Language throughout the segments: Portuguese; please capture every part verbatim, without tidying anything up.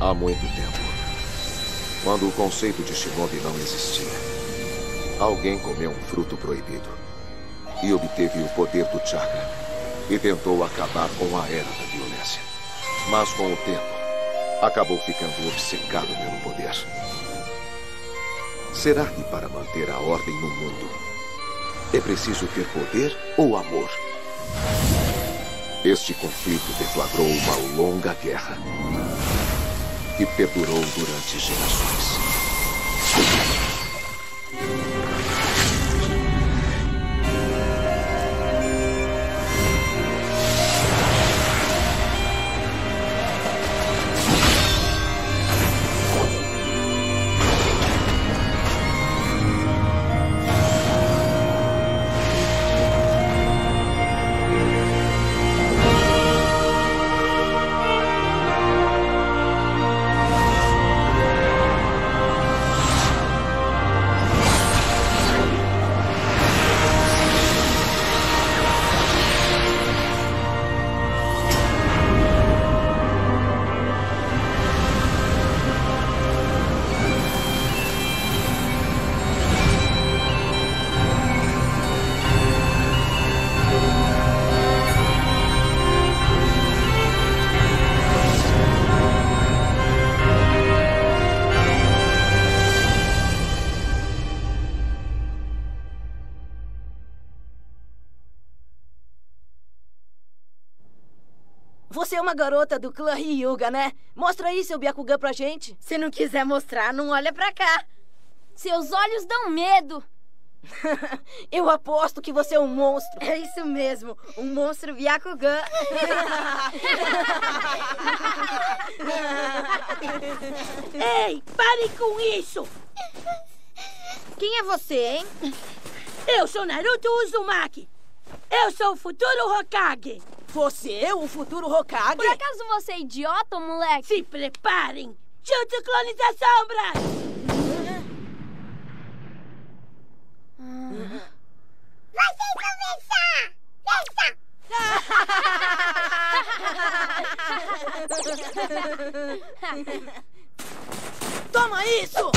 Há muito tempo, quando o conceito de shinobi não existia, alguém comeu um fruto proibido e obteve o poder do chakra e tentou acabar com a era da violência. Mas com o tempo, acabou ficando obcecado pelo poder. Será que para manter a ordem no mundo é preciso ter poder ou amor? Este conflito deflagrou uma longa guerra que perdurou durante gerações. Você é uma garota do clã Hyuga, né? Mostra aí seu Byakugan pra gente. Se não quiser mostrar, não olha pra cá. Seus olhos dão medo. Eu aposto que você é um monstro. É isso mesmo, um monstro Byakugan. Ei, pare com isso! Quem é você, hein? Eu sou Naruto Uzumaki. Eu sou o futuro Hokage. Você, o futuro Hokage? Por acaso você é idiota, moleque? Se preparem! Jutsu Clones das Sombras! Hum. Vocês vão vencer! Toma isso!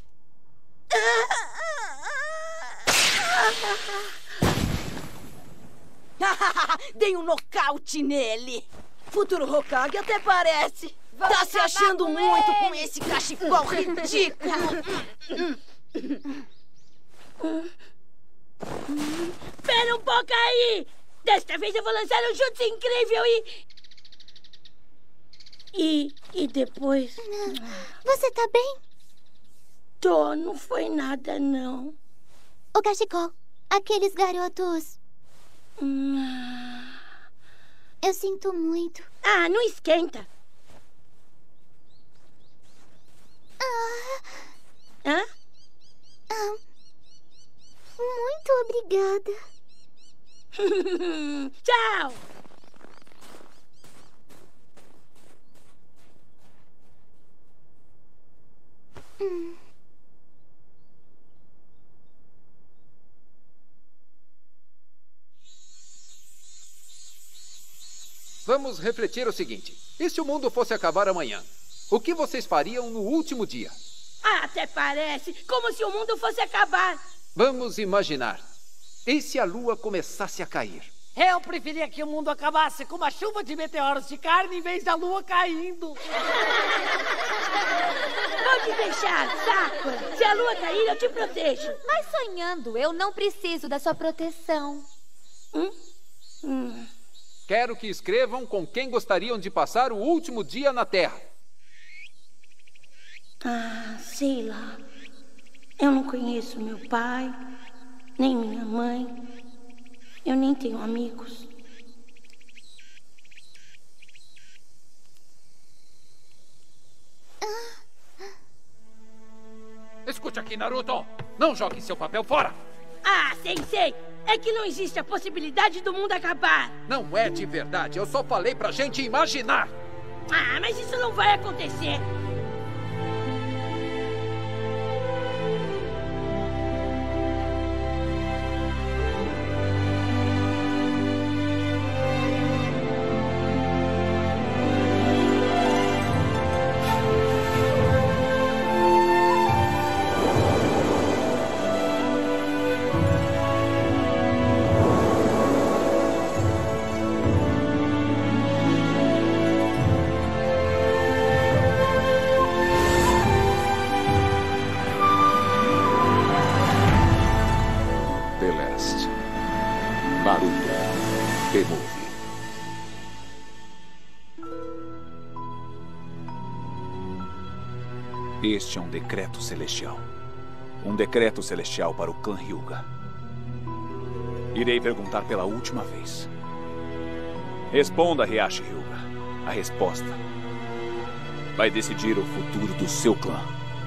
Dei um nocaute nele. Futuro Hokage até parece. Vamos tá se achando com muito ele. com esse cachecol ridículo. Pera um pouco aí! Desta vez eu vou lançar um jutsu incrível e... E... E depois... Você tá bem? Tô, não foi nada, não. Ô, cachecol, aqueles garotos... Hum. Eu sinto muito. Ah, não esquenta. Ah, Hã? ah, muito obrigada. Tchau! Hum. Vamos refletir o seguinte. E se o mundo fosse acabar amanhã? O que vocês fariam no último dia? Ah, até parece como se o mundo fosse acabar. Vamos imaginar. E se a lua começasse a cair? Eu preferia que o mundo acabasse com uma chuva de meteoros de carne em vez da lua caindo. Pode deixar, Sakura. Se a lua cair, eu te protejo. Mas sonhando, eu não preciso da sua proteção. Hum? Hum. Quero que escrevam com quem gostariam de passar o último dia na Terra. Ah, sei lá. Eu não conheço meu pai, nem minha mãe. Eu nem tenho amigos. Escute aqui, Naruto. Não jogue seu papel fora. Ah, sensei! É que não existe a possibilidade do mundo acabar. Não é de verdade. Eu só falei pra gente imaginar. Ah, mas isso não vai acontecer. Este é um decreto celestial. Um decreto celestial para o clã Hyuga. Irei perguntar pela última vez. Responda, Heihachi Hyuga. A resposta vai decidir o futuro do seu clã.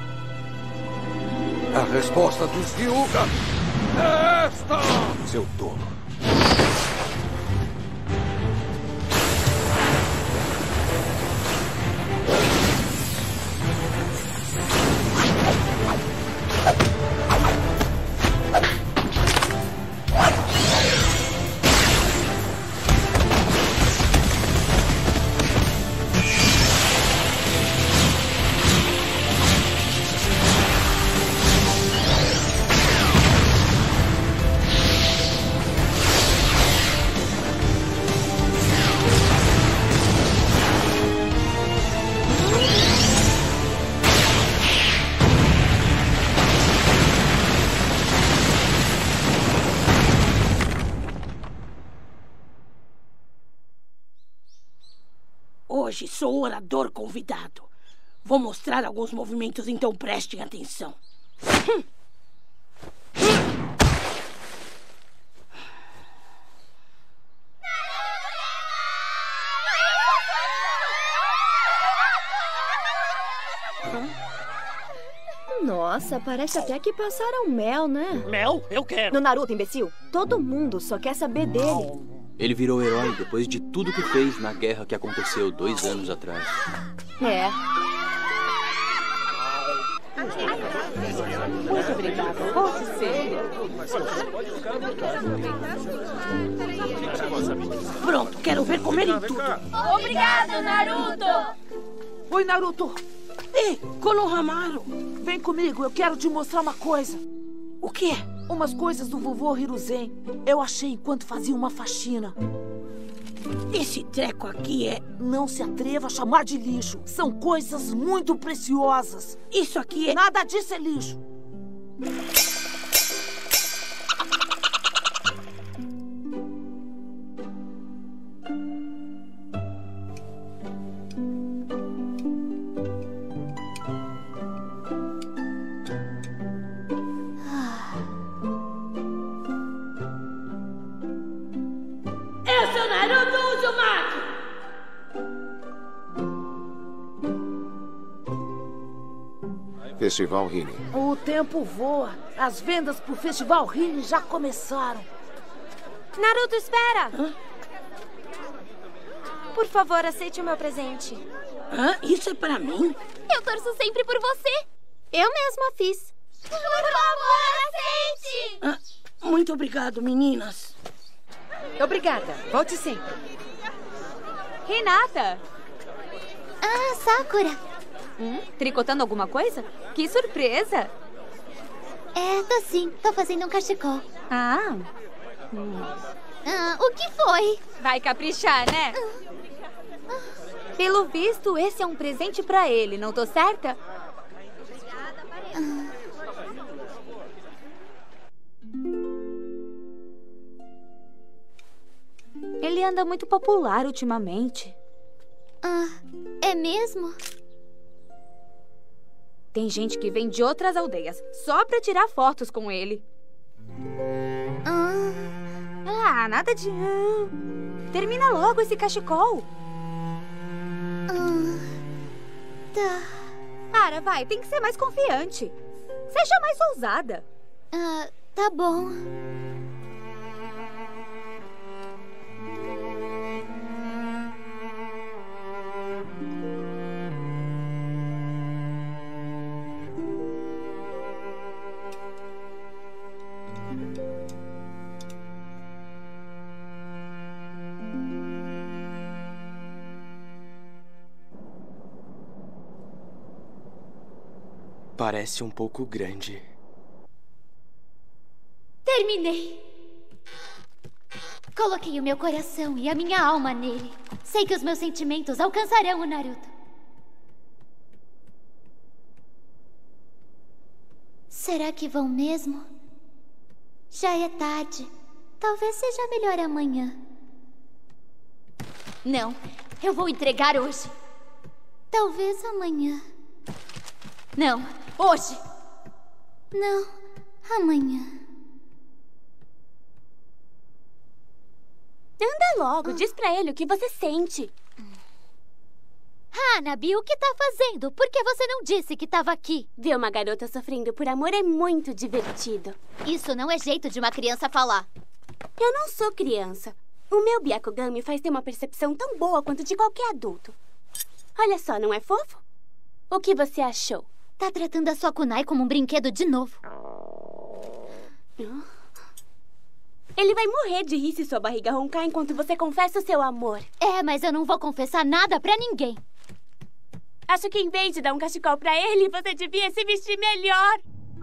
A resposta dos Hyuga é esta! Seu tolo. Hoje sou o orador convidado. Vou mostrar alguns movimentos, então prestem atenção. Nossa, parece até que passaram mel, né? Mel? Eu quero. No Naruto, imbecil, todo mundo só quer saber dele. Ele virou herói depois de tudo que fez na guerra que aconteceu dois anos atrás. É. Muito obrigada. Pode ser. Pronto, quero ver comerem tudo. Obrigado, Naruto! Oi, Naruto. Ei, Konohamaru. Vem comigo, eu quero te mostrar uma coisa. O quê? Umas coisas do vovô Hiruzen. Eu achei enquanto fazia uma faxina. Esse treco aqui é... Não se atreva a chamar de lixo. São coisas muito preciosas. Isso aqui é... Nada disso é lixo. Festival Rini. O tempo voa. As vendas pro Festival Rini já começaram. Naruto, espera! Hã? Por favor, aceite o meu presente. Hã? Isso é pra mim? Eu torço sempre por você. Eu mesma fiz. Por favor, aceite! Ah, muito obrigado, meninas. Obrigada. Volte sempre. Renata! Ah, Sakura. Hum? Tricotando alguma coisa? Que surpresa! É, tô sim. Tô fazendo um cachecol. Ah. Hum. Ah, o que foi? Vai caprichar, né? Pelo visto, esse é um presente pra ele, não tô certa? Ah. Ele anda muito popular ultimamente. Ah, é mesmo? Tem gente que vem de outras aldeias só pra tirar fotos com ele. Ah, ah nada de... Termina logo esse cachecol. Ah, tá. Para, vai, tem que ser mais confiante. Seja mais ousada. Ah, tá bom. Parece um pouco grande. Terminei. Coloquei o meu coração e a minha alma nele. Sei que os meus sentimentos alcançarão o Naruto. Será que vão mesmo? Já é tarde. Talvez seja melhor amanhã. Não, eu vou entregar hoje. Talvez amanhã. Não. Hoje. Não, amanhã. Anda logo, diz pra ele o que você sente. Hanabi, o que tá fazendo? Por que você não disse que tava aqui? Ver uma garota sofrendo por amor é muito divertido. Isso não é jeito de uma criança falar. Eu não sou criança. O meu Byakugan me faz ter uma percepção tão boa quanto de qualquer adulto. Olha só, não é fofo? O que você achou? Tá tratando a sua kunai como um brinquedo de novo. Ele vai morrer de rir se sua barriga roncar enquanto você confessa o seu amor. É, mas eu não vou confessar nada pra ninguém. Acho que em vez de dar um cachecol pra ele, você devia se vestir melhor.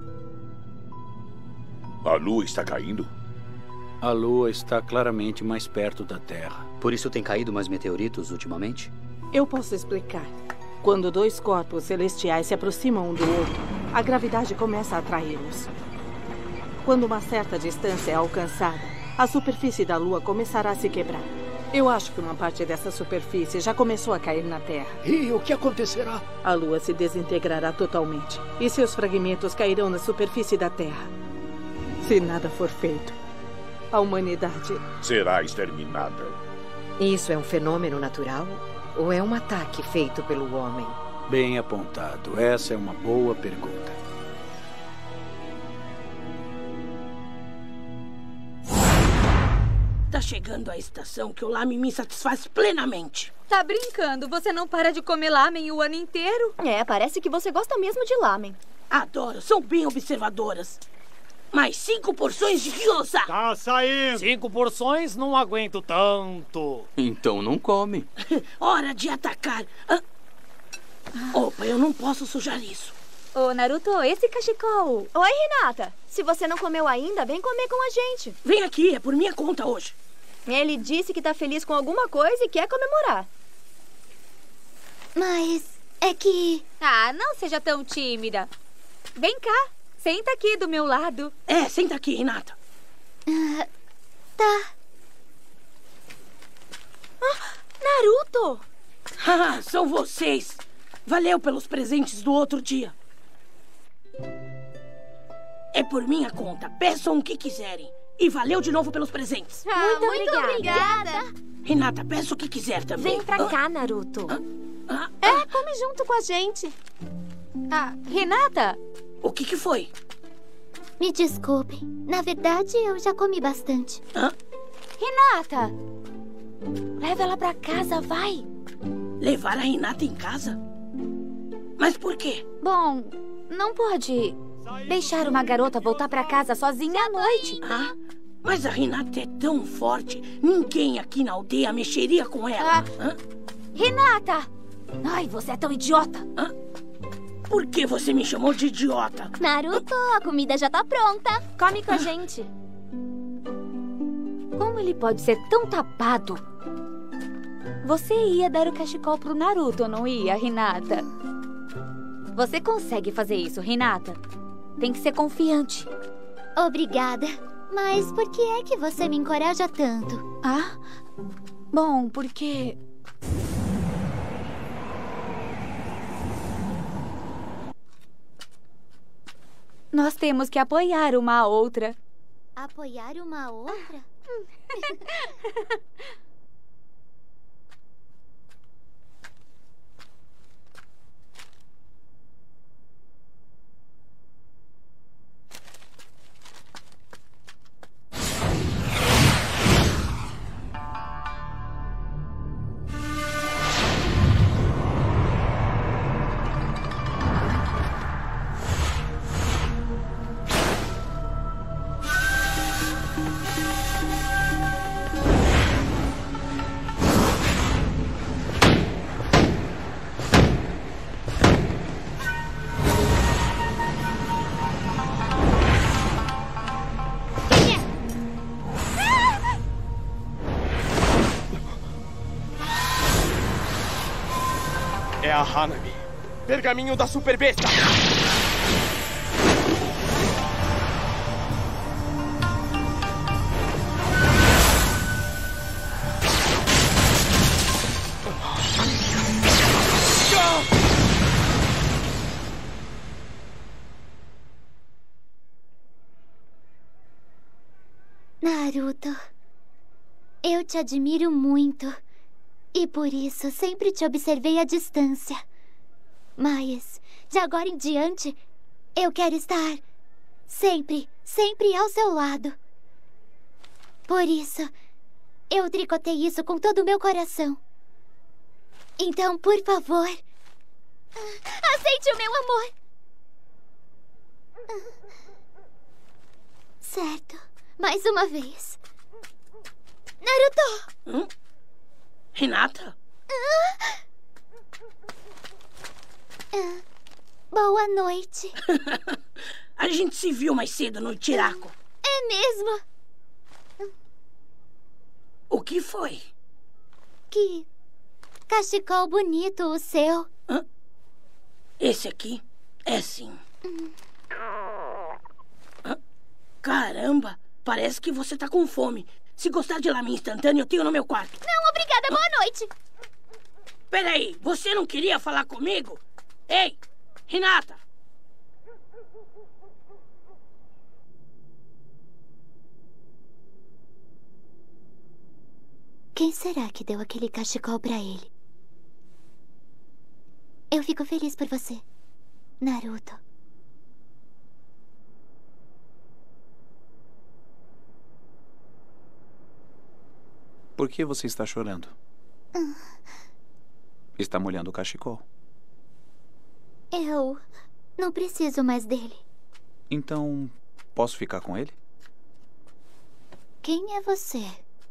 A lua está caindo? A lua está claramente mais perto da Terra. Por isso tem caído mais meteoritos ultimamente? Eu posso explicar. Quando dois corpos celestiais se aproximam um do outro, a gravidade começa a atraí-los. Quando uma certa distância é alcançada, a superfície da Lua começará a se quebrar. Eu acho que uma parte dessa superfície já começou a cair na Terra. E o que acontecerá? A Lua se desintegrará totalmente e seus fragmentos cairão na superfície da Terra. Se nada for feito, a humanidade será exterminada. Isso é um fenômeno natural ou é um ataque feito pelo homem? Bem apontado. Essa é uma boa pergunta. Tá chegando a estação que o lamen me satisfaz plenamente. Tá brincando? Você não para de comer lamen o ano inteiro? É, parece que você gosta mesmo de lamen. Adoro, são bem observadoras. Mais cinco porções de gyoza. Tá saindo. Cinco porções? Não aguento tanto. Então não come. Hora de atacar. Ah. Opa, eu não posso sujar isso. Ô, Naruto, esse cachecol. Oi, Hinata. Se você não comeu ainda, vem comer com a gente. Vem aqui, é por minha conta hoje. Ele disse que tá feliz com alguma coisa e quer comemorar. Mas é que... Ah, não seja tão tímida. Vem cá, senta aqui do meu lado. É, senta aqui, Hinata. Uh, tá. Ah, Naruto! Ah, são vocês. Valeu pelos presentes do outro dia. É por minha conta. Peçam o que quiserem. E valeu de novo pelos presentes. Ah, muito, muito obrigada. obrigada. Renata, peça o que quiser também. Vem pra ah. cá, Naruto. Ah. Ah. É, come junto com a gente. Ah, Renata? O que que foi? Me desculpem. Na verdade, eu já comi bastante. Ah. Renata! Leva ela pra casa, vai. Levar a Renata em casa? Mas por quê? Bom, não pode deixar uma garota voltar pra casa sozinha à noite. Ah, mas a Renata é tão forte. Ninguém aqui na aldeia mexeria com ela. Ah. Renata! Ai, você é tão idiota. Ah. Por que você me chamou de idiota? Naruto, a comida já tá pronta. Come com a gente. Como ele pode ser tão tapado? Você ia dar o cachecol pro Naruto, não ia, Hinata? Você consegue fazer isso, Hinata. Tem que ser confiante. Obrigada. Mas por que é que você me encoraja tanto? Ah? Bom, porque... Nós temos que apoiar uma a outra. Apoiar uma a outra? É a Hanabi. Pergaminho da super besta. Naruto, eu te admiro muito. E por isso sempre te observei à distância. Mas, de agora em diante, eu quero estar sempre, sempre ao seu lado. Por isso, eu tricotei isso com todo o meu coração. Então, por favor, aceite o meu amor. Certo. Mais uma vez. Naruto! Hum? Hinata? Ah, boa noite. A gente se viu mais cedo no Tiraco. É mesmo? O que foi? Que cachecol bonito o seu. Hã? Esse aqui é sim. Hum. Hã? Caramba, parece que você tá com fome. Se gostar de lamen instantâneo, eu tenho no meu quarto. Não, obrigada. Boa noite. Peraí, você não queria falar comigo? Ei, Hinata! Quem será que deu aquele cachecol pra ele? Eu fico feliz por você, Naruto. Por que você está chorando? Ah. Está molhando o cachecol. Eu não preciso mais dele. Então, posso ficar com ele? Quem é você?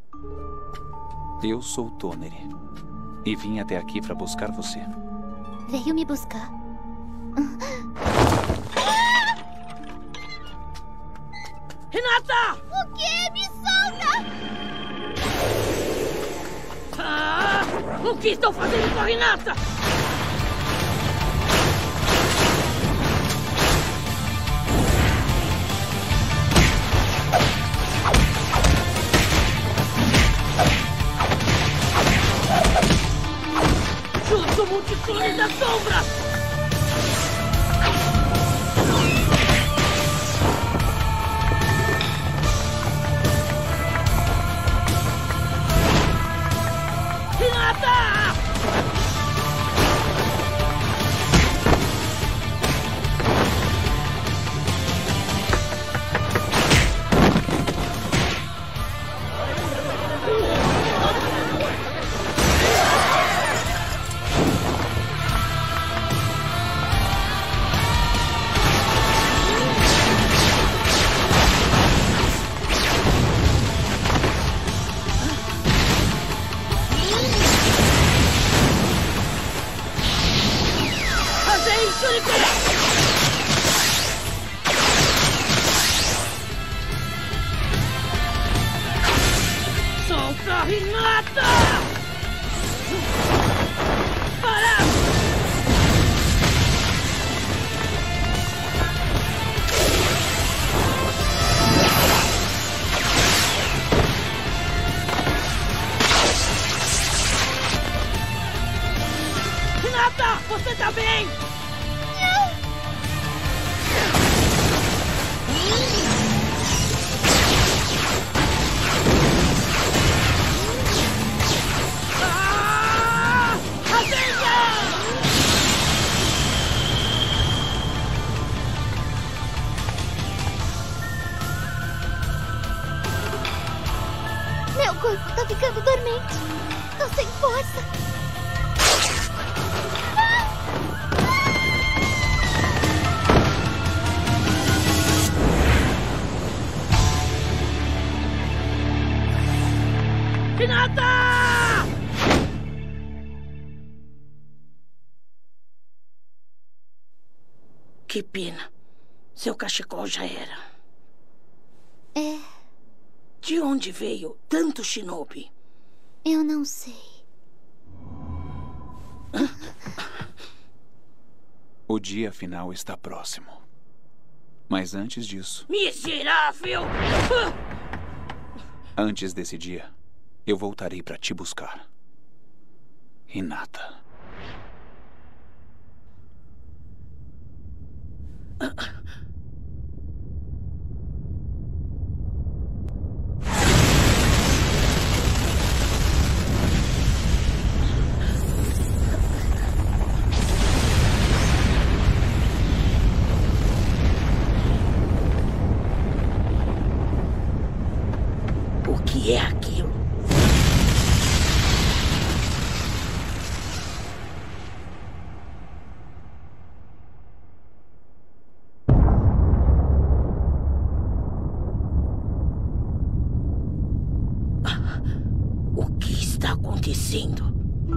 Eu sou Toneri. E vim até aqui para buscar você. Veio me buscar? Hinata! O quê? Me solta! Ah, o que estão fazendo com a Hinata? Jutsu Multiclone da Sombra! Hinata! Solta, Hinata! Para! Hinata, você tá bem? Meu corpo tá ficando dormente. Tô sem força. Hinata! Que pena. Seu cachecol já era. É. De onde veio tanto shinobi? Eu não sei. O dia final está próximo. Mas antes disso... Miserável! Antes desse dia, eu voltarei para te buscar. Hinata. que é aquilo? O que está acontecendo?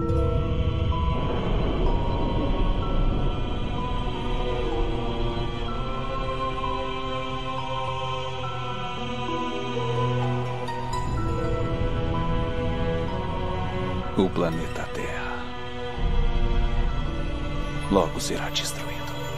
O planeta Terra logo será destruído.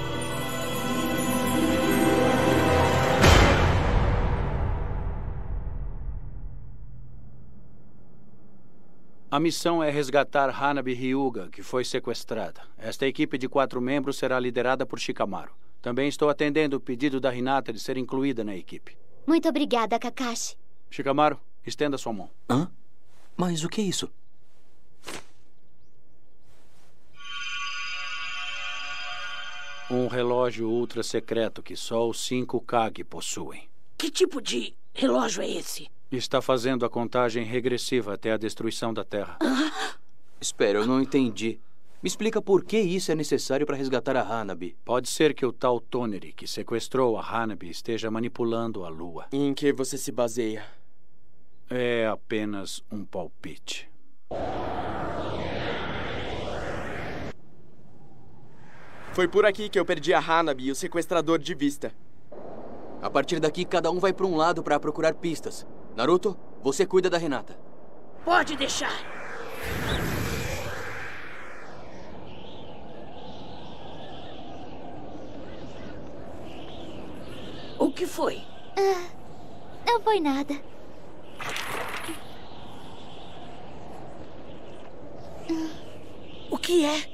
A missão é resgatar Hanabi Hyuga, que foi sequestrada. Esta equipe de quatro membros será liderada por Shikamaru. Também estou atendendo o pedido da Hinata de ser incluída na equipe. Muito obrigada, Kakashi. Shikamaru, estenda sua mão. Hã? Mas o que é isso? Um relógio ultra secreto que só os cinco Kage possuem. Que tipo de relógio é esse? Está fazendo a contagem regressiva até a destruição da Terra. Ah? Espera, eu não entendi. Me explica por que isso é necessário para resgatar a Hanabi. Pode ser que o tal Toneri, que sequestrou a Hanabi, esteja manipulando a Lua. E em que você se baseia? É apenas um palpite. Foi por aqui que eu perdi a Hanabi e o sequestrador de vista. A partir daqui, cada um vai para um lado para procurar pistas. Naruto, você cuida da Hinata. Pode deixar. O que foi? Ah, não foi nada. O que é?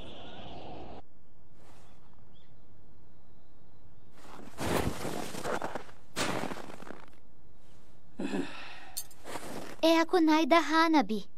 É a kunai da Hanabi.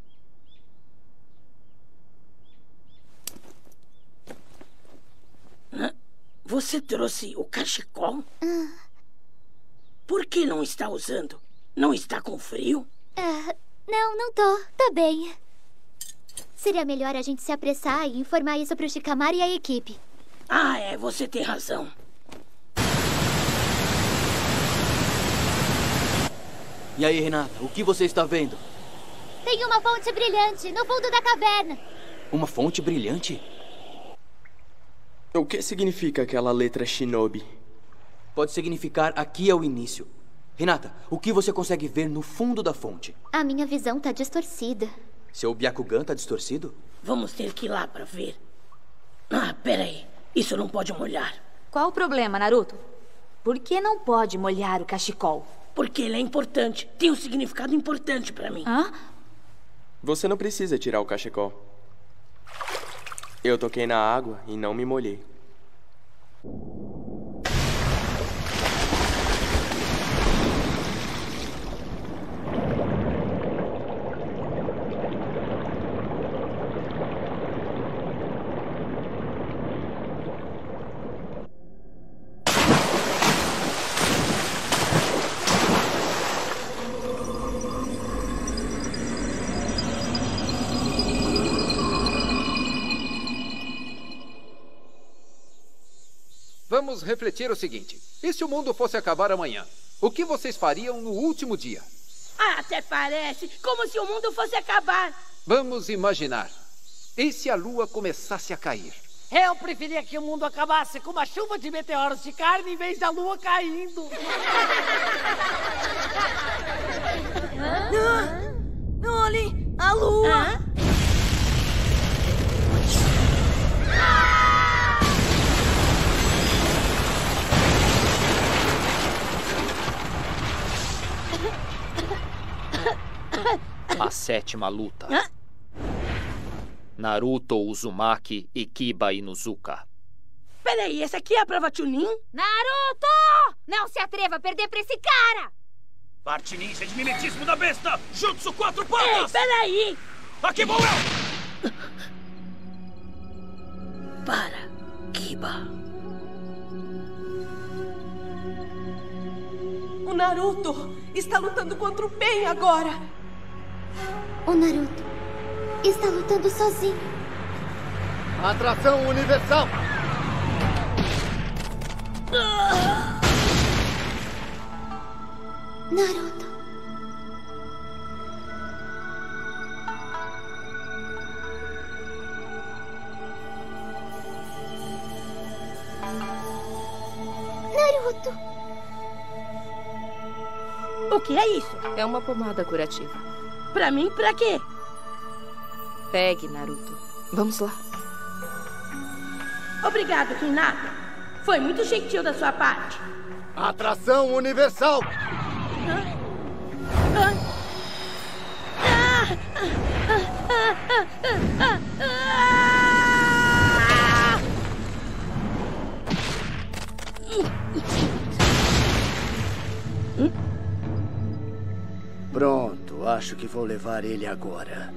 Você trouxe o cachecol? Ah. Por que não está usando? Não está com frio? Ah, não, não tô. Tô bem. Seria melhor a gente se apressar e informar isso pro Shikamaru e a equipe. Ah, é. Você tem razão. E aí, Hinata, o que você está vendo? Tem uma fonte brilhante no fundo da caverna. Uma fonte brilhante? O que significa aquela letra Shinobi? Pode significar aqui é o início. Hinata, o que você consegue ver no fundo da fonte? A minha visão tá distorcida. Seu Byakugan tá distorcido? Vamos ter que ir lá para ver. Ah, peraí. Isso não pode molhar. Qual o problema, Naruto? Por que não pode molhar o cachecol? Porque ele é importante. Tem um significado importante para mim. Hã? Você não precisa tirar o cachecol. Eu toquei na água e não me molhei. Vamos refletir o seguinte. E se o mundo fosse acabar amanhã? O que vocês fariam no último dia? Ah, até parece como se o mundo fosse acabar. Vamos imaginar. E se a lua começasse a cair? Eu preferia que o mundo acabasse com uma chuva de meteoros de carne em vez da lua caindo. Ah, olhem, a lua! Ah? A sétima luta. Hã? Naruto Uzumaki e Kiba Inuzuka. Peraí, essa aqui é a prova Chunin? Naruto! Não se atreva a perder pra esse cara! Parte ninja de mimetismo da besta! Jutsu quatro patas! Ei, peraí! Aqui vou eu! Para, Kiba. O O Naruto está lutando contra o bem agora. O Naruto está lutando sozinho. Atração universal! Naruto. Naruto. O que é isso? É uma pomada curativa. Pra mim, pra quê? Pegue, Naruto. Vamos lá. Obrigado, Hinata. Foi muito gentil da sua parte. Atração universal! Pronto, acho que vou levar ele agora.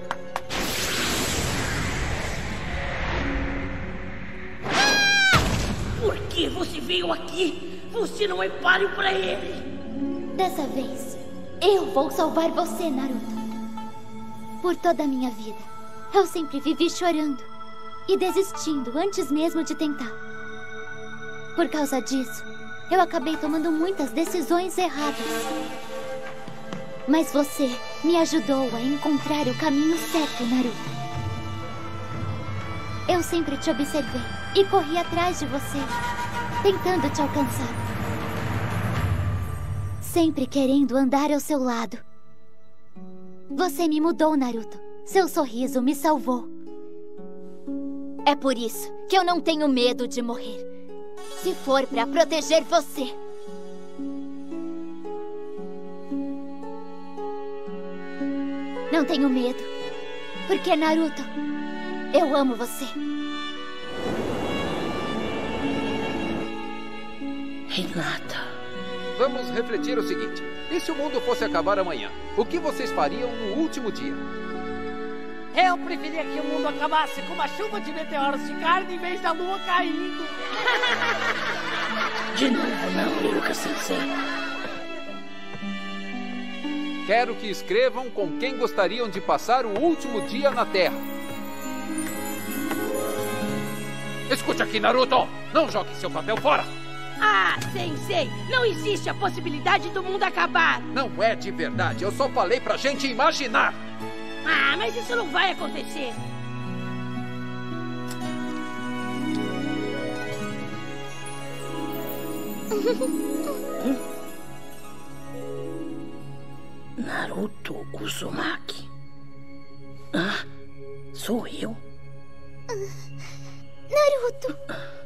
Por que você veio aqui? Você não é páreo pra ele. Dessa vez, eu vou salvar você, Naruto. Por toda a minha vida, eu sempre vivi chorando e desistindo antes mesmo de tentar. Por causa disso, eu acabei tomando muitas decisões erradas. Mas você me ajudou a encontrar o caminho certo, Naruto. Eu sempre te observei e corri atrás de você, tentando te alcançar. Sempre querendo andar ao seu lado. Você me mudou, Naruto. Seu sorriso me salvou. É por isso que eu não tenho medo de morrer. Se for para proteger você. Não tenho medo. Porque, Naruto, eu amo você. Hinata. Vamos refletir o seguinte. E se o mundo fosse acabar amanhã? O que vocês fariam no último dia? Eu preferia que o mundo acabasse com uma chuva de meteoros de carne em vez da lua caindo. De novo não, Iruka-sensei. Quero que escrevam com quem gostariam de passar o último dia na Terra. Escute aqui, Naruto! Não jogue seu papel fora! Ah, sensei! Não existe a possibilidade do mundo acabar! Não é de verdade, eu só falei pra gente imaginar! Ah, mas isso não vai acontecer! Naruto Uzumaki. Ah, sou eu? Naruto!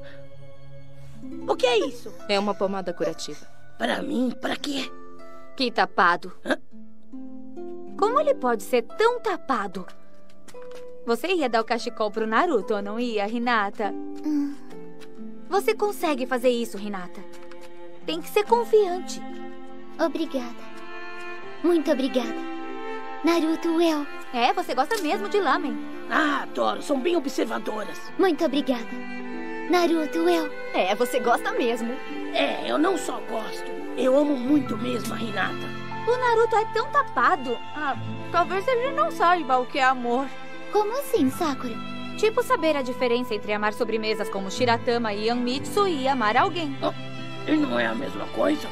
O que é isso? É uma pomada curativa. Para mim? Para quê? Que tapado. Hã? Como ele pode ser tão tapado? Você ia dar o cachecol pro Naruto, ou não ia, Hinata? Hum. Você consegue fazer isso, Hinata. Tem que ser confiante. Obrigada. Muito obrigada. Naruto, eu... É, você gosta mesmo de lamen. Ah, adoro. São bem observadoras. Muito obrigada. Naruto, eu... É, você gosta mesmo. É, eu não só gosto. Eu amo muito mesmo a Hinata. O Naruto é tão tapado. Ah, talvez ele não saiba o que é amor. Como assim, Sakura? Tipo saber a diferença entre amar sobremesas como Shiratama e Yanmitsu e amar alguém. Oh, e não é a mesma coisa?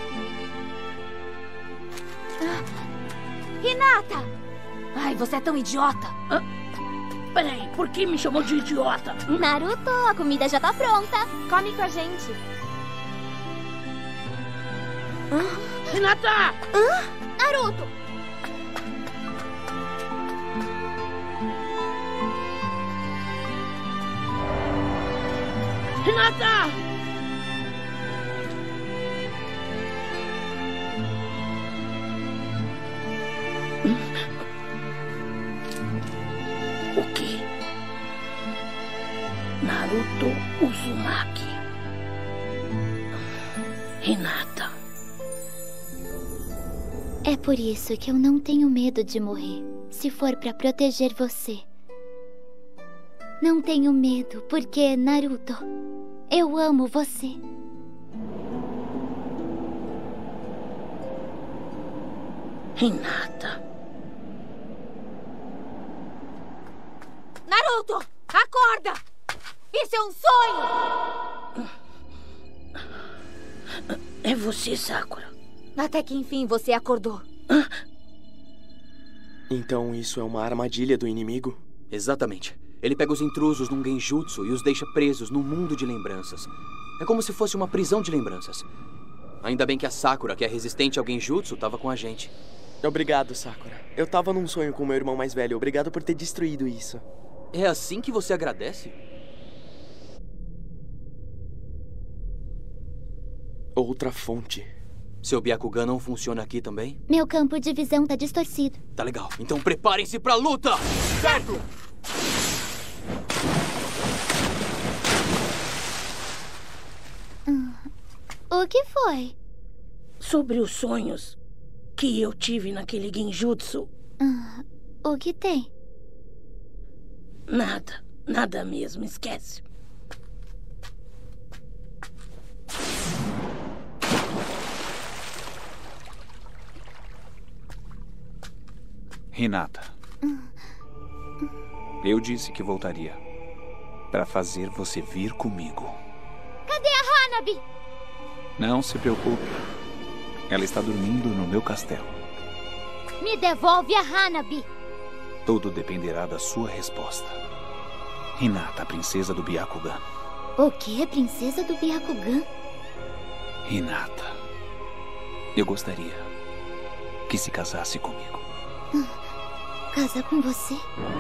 Ah, Hinata! Ai, você é tão idiota. Ah, peraí, por que me chamou de idiota? Hum? Naruto, a comida já tá pronta. Come com a gente. Ah, Hinata! Ah, Naruto! Hinata! O quê? Naruto Uzumaki. Hinata. É por isso que eu não tenho medo de morrer, se for pra proteger você. Não tenho medo, porque, Naruto, eu amo você. Hinata. Naruto, acorda! Isso é um sonho! É você, Sakura. Até que enfim você acordou. Então isso é uma armadilha do inimigo? Exatamente. Ele pega os intrusos num genjutsu e os deixa presos num mundo de lembranças. É como se fosse uma prisão de lembranças. Ainda bem que a Sakura, que é resistente ao genjutsu, estava com a gente. Obrigado, Sakura. Eu tava num sonho com meu irmão mais velho. Obrigado por ter destruído isso. É assim que você agradece? Outra fonte. Seu Byakugan não funciona aqui também? Meu campo de visão tá distorcido. Tá legal. Então preparem-se pra luta! Certo! Hum. O que foi? Sobre os sonhos que eu tive naquele genjutsu. Hum. O que tem? Nada. Nada mesmo. Esquece. Hinata. Eu disse que voltaria. Para fazer você vir comigo. Cadê a Hanabi? Não se preocupe. Ela está dormindo no meu castelo. Me devolve a Hanabi. Tudo dependerá da sua resposta. Hinata, a princesa do Byakugan. O que? Princesa do Byakugan? Hinata, eu gostaria que se casasse comigo. Hum. Casar com você?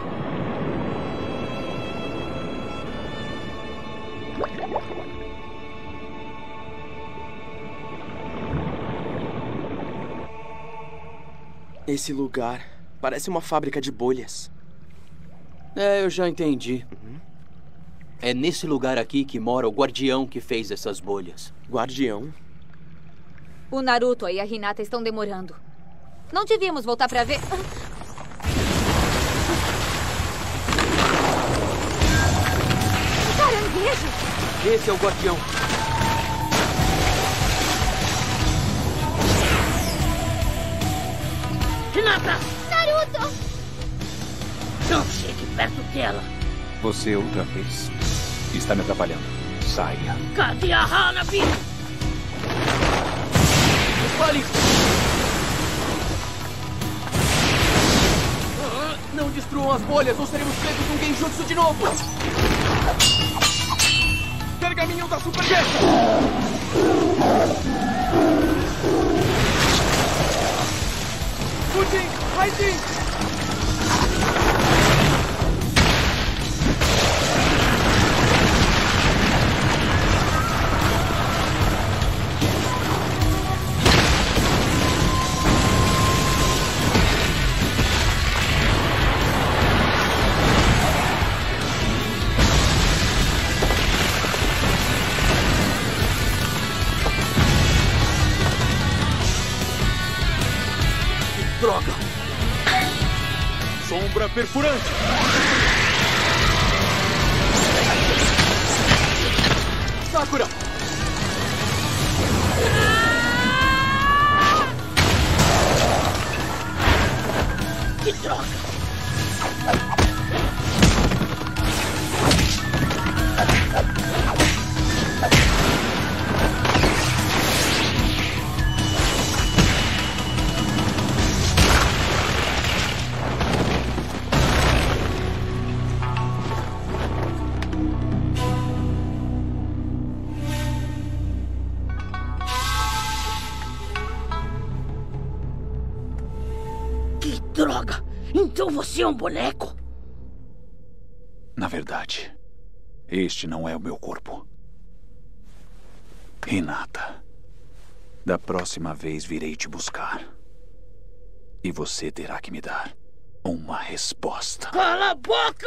Esse lugar parece uma fábrica de bolhas. É, eu já entendi. Uhum. É nesse lugar aqui que mora o guardião que fez essas bolhas. Guardião? O Naruto e a Hinata estão demorando. Não devíamos voltar pra ver... Caranguejo! Esse é o guardião. Hinata! Naruto! Não chegue perto dela. Você outra vez está me atrapalhando. Saia. Cadê a Hanabi? Fale! Não destruam as bolhas ou seremos pegos num genjutsu de novo! Pergaminho da Super Gesta! Fujin! Raijin! Droga! Sombra perfurante! Sakura! Que droga! Droga! Então você é um boneco? Na verdade, este não é o meu corpo. Hinata, da próxima vez virei te buscar. E você terá que me dar uma resposta. Cala a boca!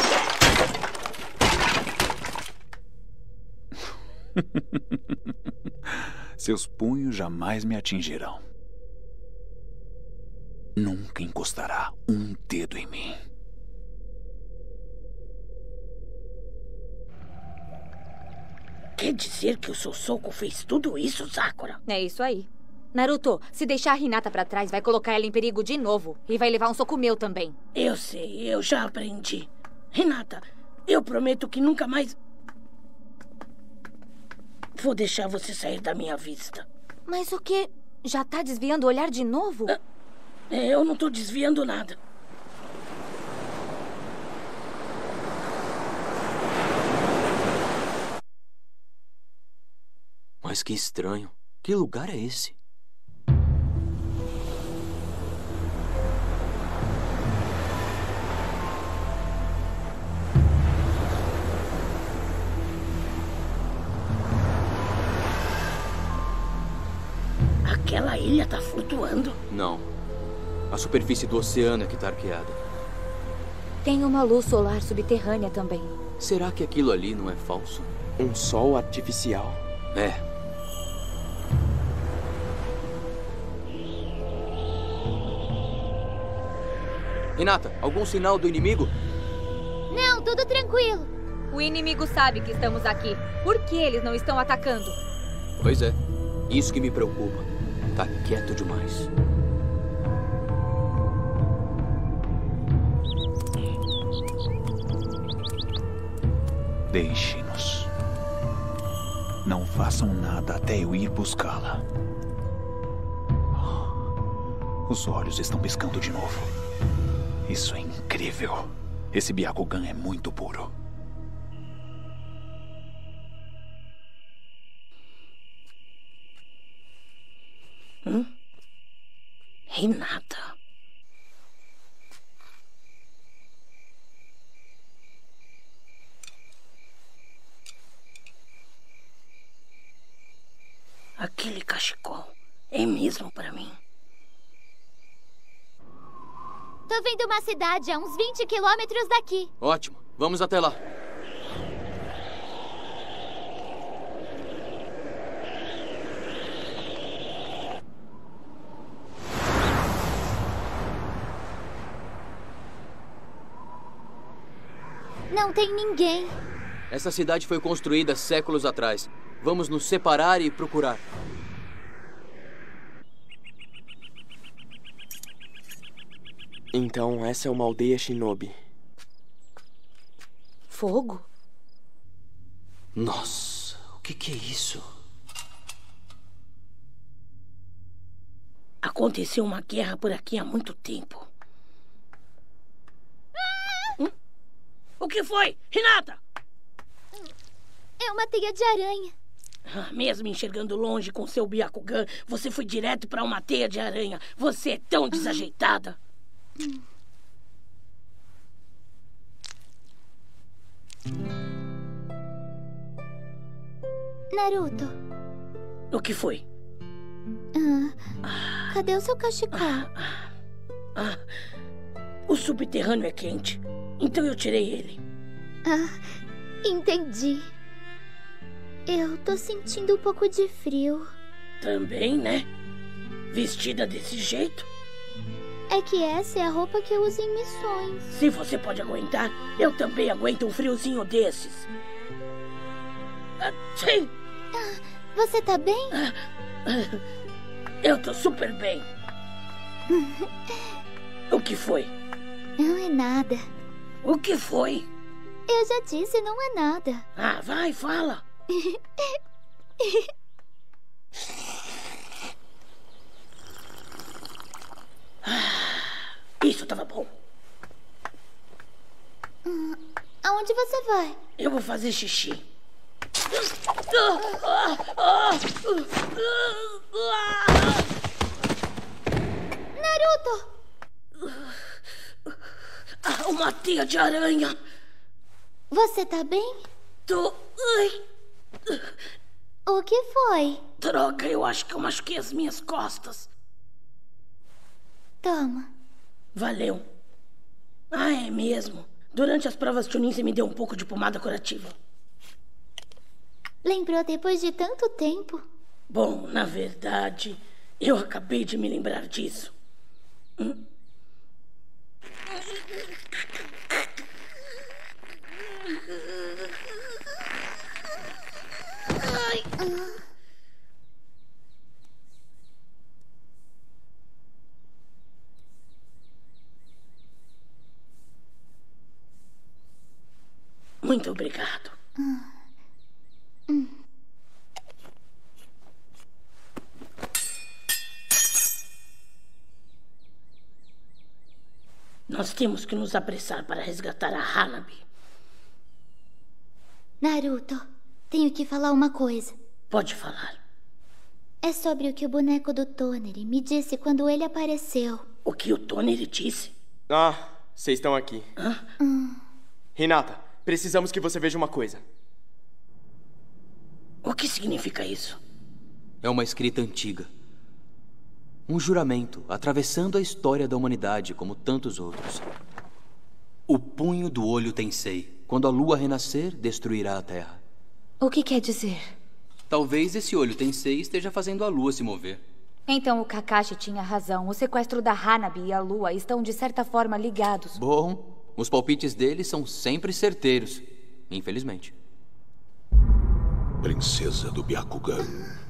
Seus punhos jamais me atingirão. Nunca encostará um dedo em mim. Quer dizer que o seu soco fez tudo isso, Sakura? É isso aí. Naruto, se deixar a Hinata pra trás, vai colocar ela em perigo de novo. E vai levar um soco meu também. Eu sei, eu já aprendi. Hinata, eu prometo que nunca mais vou deixar você sair da minha vista. Mas o quê? Já tá desviando o olhar de novo? Ah, eu não tô desviando nada. Mas que estranho. Que lugar é esse? Aquela ilha tá flutuando? Não. A superfície do oceano é que tá arqueada. Tem uma luz solar subterrânea também. Será que aquilo ali não é falso? Um sol artificial? É. Hinata, algum sinal do inimigo? Não, tudo tranquilo. O inimigo sabe que estamos aqui. Por que eles não estão atacando? Pois é. Isso que me preocupa. Tá quieto demais. Deixe-nos. Não façam nada até eu ir buscá-la. Os olhos estão piscando de novo. Isso é incrível. Esse Byakugan é muito puro. Hum? Hinata. Aquele cachecol é mesmo pra mim. Tô vendo uma cidade a uns vinte quilômetros daqui. Ótimo. Vamos até lá. Não tem ninguém. Essa cidade foi construída séculos atrás. Vamos nos separar e procurar. Então essa é uma aldeia shinobi. Fogo? Nossa, o que, que é isso? Aconteceu uma guerra por aqui há muito tempo. Ah! Hum? O que foi? Hinata! É uma teia de aranha. Ah, mesmo enxergando longe com seu Byakugan, você foi direto para uma teia de aranha. Você é tão desajeitada. Hum. Naruto. O que foi? Ah, cadê o seu cachecol? Ah, ah, o subterrâneo é quente, então eu tirei ele. Ah, entendi. Eu tô sentindo um pouco de frio. Também, né? Vestida desse jeito? É que essa é a roupa que eu uso em missões. Se você pode aguentar, eu também aguento um friozinho desses. Ah, sim! Ah, você tá bem? Ah, ah, eu tô super bem. O que foi? Não é nada. O que foi? Eu já disse, não é nada. Ah, vai, fala. Isso tava bom. Hum, aonde você vai? Eu vou fazer xixi. Naruto! Ah, uma teia de aranha. Você tá bem? Tô... Ai. O que foi? Droga, eu acho que eu machuquei as minhas costas. Toma. Valeu. Ah, é mesmo. Durante as provas Chunin você me deu um pouco de pomada curativa. Lembrou depois de tanto tempo? Bom, na verdade, eu acabei de me lembrar disso. Hum? Ai. Muito obrigado. Hum. Hum. Nós temos que nos apressar para resgatar a Hanabi. Naruto, tenho que falar uma coisa. Pode falar. É sobre o que o boneco do Toneri me disse quando ele apareceu. O que o Toneri disse? Ah, vocês estão aqui. Hã? Hum. Hinata, precisamos que você veja uma coisa. O que significa isso? É uma escrita antiga. Um juramento atravessando a história da humanidade como tantos outros. O punho do olho Tensei. Quando a lua renascer, destruirá a terra. O que quer dizer? Talvez esse olho Tensei esteja fazendo a lua se mover. Então o Kakashi tinha razão. O sequestro da Hanabi e a lua estão de certa forma ligados. Bom, os palpites dele são sempre certeiros. Infelizmente. Princesa do Byakugan.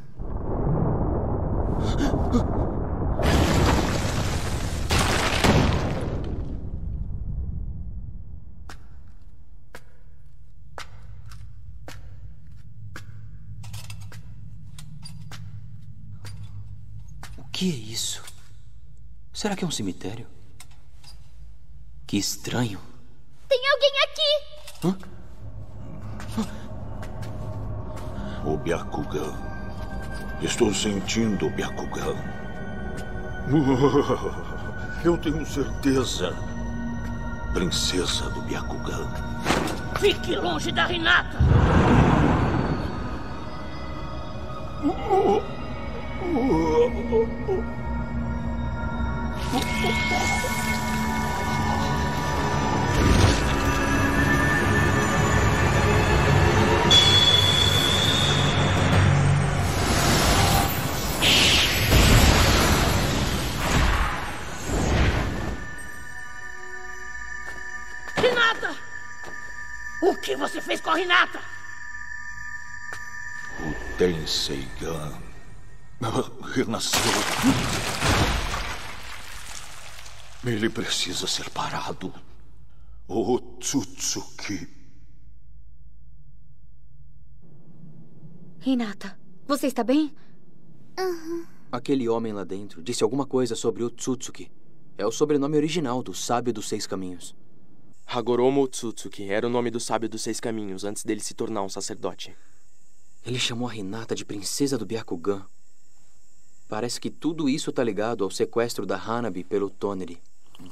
O que é isso? Será que é um cemitério? Que estranho. Tem alguém aqui! Hã? O Byakugan. Estou sentindo o Byakugan. Eu tenho certeza. Princesa do Byakugan. Fique longe da Hinata! Hinata! O que você fez com a Hinata? O Tenseigan renasceu. Ele precisa ser parado. O Otsutsuki. Hinata, você está bem? Uhum. Aquele homem lá dentro disse alguma coisa sobre o Otsutsuki. É o sobrenome original do Sábio dos Seis Caminhos. Hagoromo Otsutsuki era o nome do Sábio dos Seis Caminhos antes dele se tornar um sacerdote. Ele chamou a Hinata de Princesa do Byakugan. Parece que tudo isso está ligado ao sequestro da Hanabi pelo Toneri.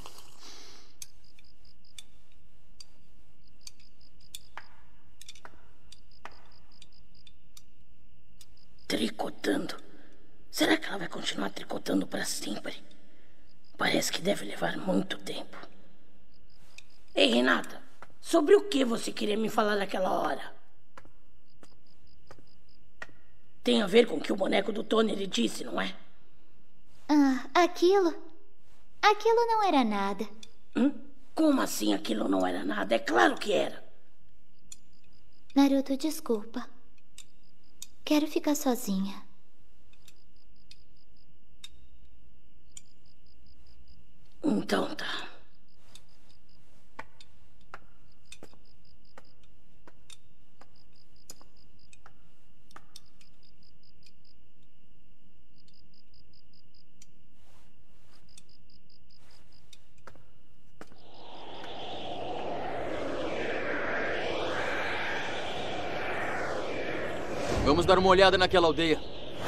Tricotando? Será que ela vai continuar tricotando para sempre? Parece que deve levar muito tempo. Ei, Hinata, sobre o que você queria me falar naquela hora? Tem a ver com o que o boneco do Toneri disse, não é? Ah, aquilo... Aquilo não era nada. Hum? Como assim aquilo não era nada? É claro que era. Naruto, desculpa. Quero ficar sozinha. Então tá. Vamos dar uma olhada naquela aldeia.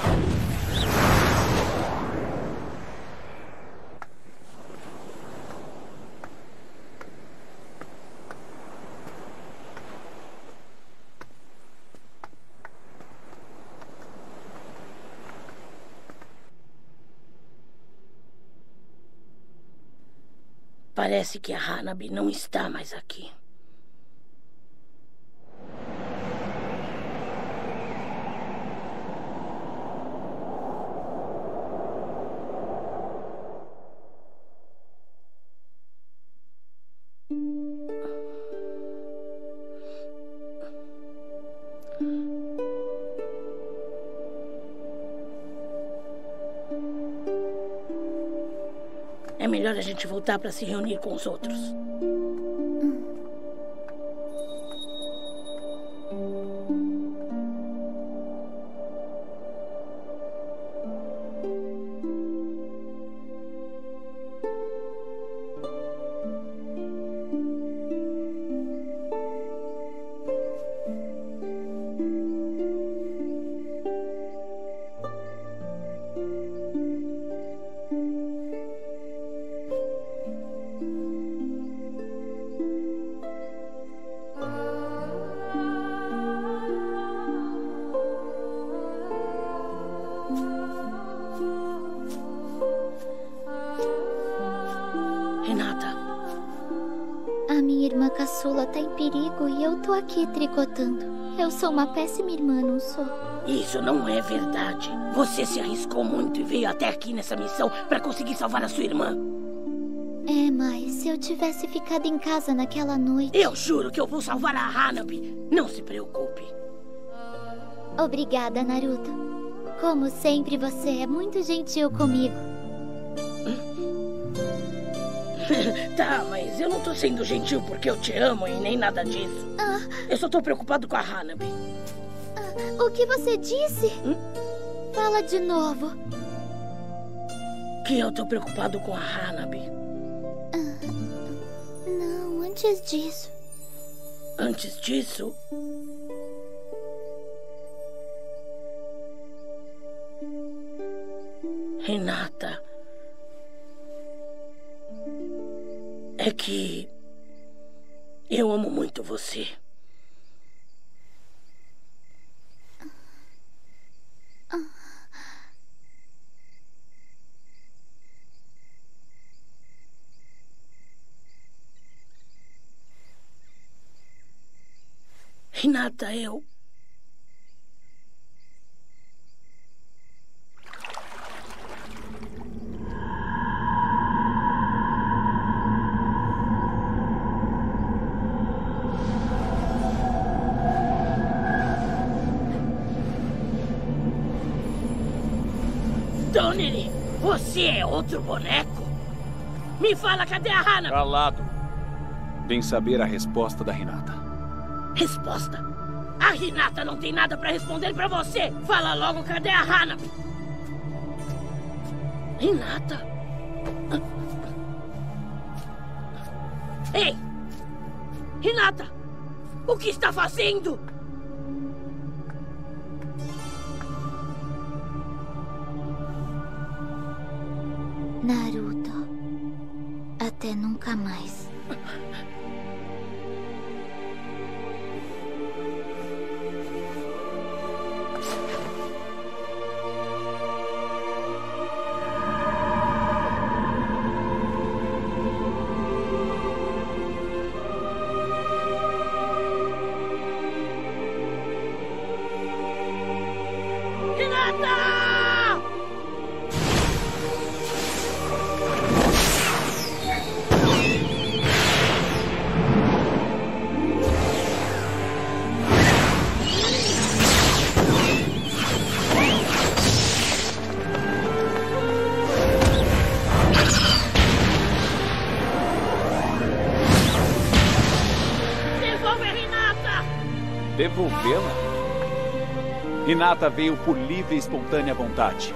Parece que a Hanabi não está mais aqui. É melhor a gente voltar para se reunir com os outros. Hinata. A minha irmã caçula tá em perigo e eu tô aqui tricotando. Eu sou uma péssima irmã, não sou? Isso não é verdade. Você se arriscou muito e veio até aqui nessa missão para conseguir salvar a sua irmã. É, mas se eu tivesse ficado em casa naquela noite... Eu juro que eu vou salvar a Hanabi. Não se preocupe. Obrigada, Naruto. Como sempre, você é muito gentil comigo. Tá, mas eu não tô sendo gentil porque eu te amo e nem nada disso. Ah. Eu só tô preocupado com a Hanabi. Ah, o que você disse? Hum? Fala de novo. Que eu tô preocupado com a Hanabi. Ah, não, antes disso. Antes disso? Hinata. É que eu amo muito você. Hinata, eu... Toneri, você é outro boneco? Me fala, cadê a Hanabi? Calado. Vem saber a resposta da Hinata. Resposta? A Hinata não tem nada pra responder pra você. Fala logo, cadê a Hanabi? Hinata? Ei! Hinata! O que está fazendo? Naruto, até nunca mais. Devolvê-la? Hinata veio por livre e espontânea vontade.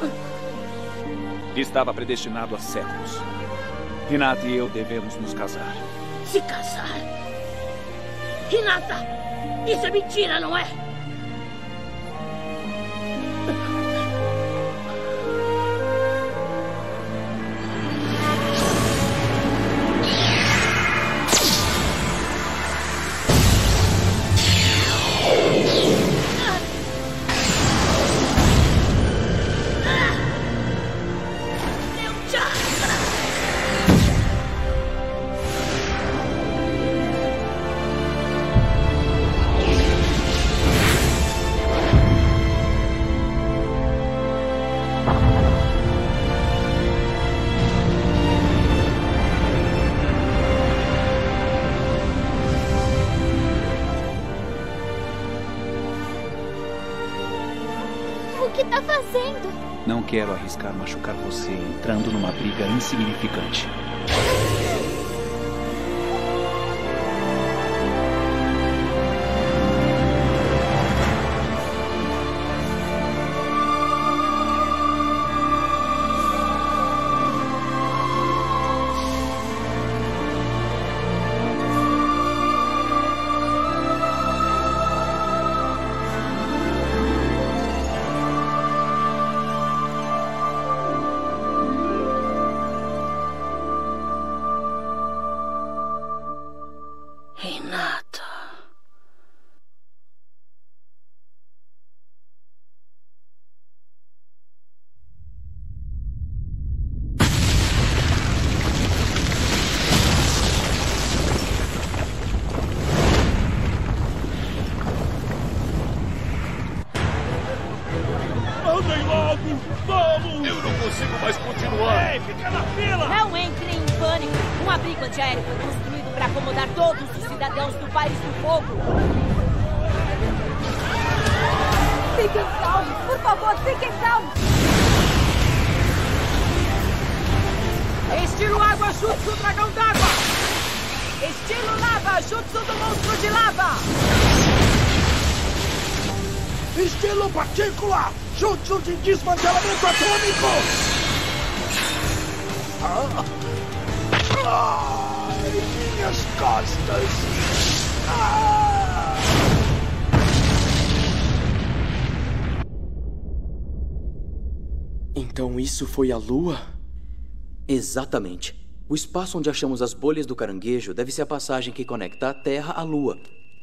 Estava predestinado há séculos. Hinata e eu devemos nos casar. Se casar? Hinata! Isso é mentira, não é? Não quero arriscar machucar você entrando numa briga insignificante. Entrem logo! Vamos! Eu não consigo mais continuar! Ei, fica na fila! Não entrem em pânico! Um abrigo antiaéreo foi construído para acomodar todos os cidadãos do País do Fogo! Fiquem calmos! Por favor, fiquem calmos! Estilo água, jutsu dragão d'água! Estilo lava, jutsu do monstro de lava! Estilo partícula, jutsu de desmantelamento atômico! Ah. Ai, minhas costas! Ah. Então isso foi a Lua? Exatamente. O espaço onde achamos as bolhas do caranguejo deve ser a passagem que conecta a Terra à Lua.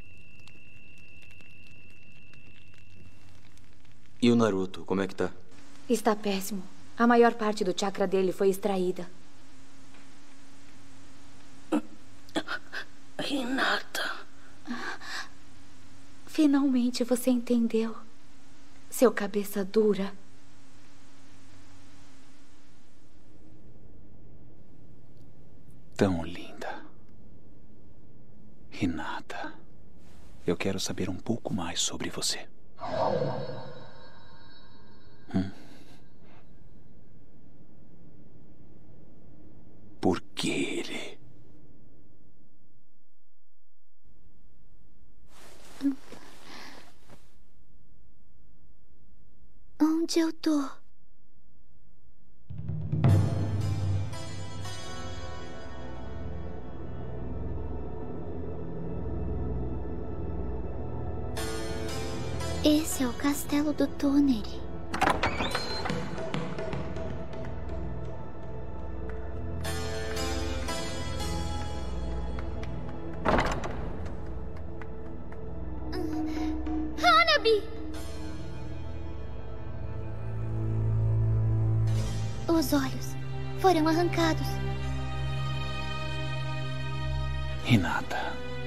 E o Naruto, como é que tá? Está péssimo. A maior parte do chakra dele foi extraída. Hinata. Finalmente você entendeu. Seu cabeça dura. Tão linda. Hinata, eu quero saber um pouco mais sobre você. Hum? Por que ele? Onde eu tô? Esse é o castelo do Toneri. Hanabi! Os olhos foram arrancados. Hinata,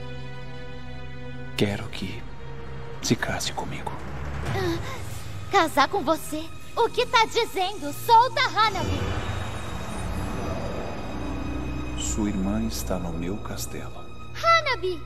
quero que se case comigo. Ah, casar com você? O que tá dizendo? Solta Hanabi! Sua irmã está no meu castelo. Hanabi!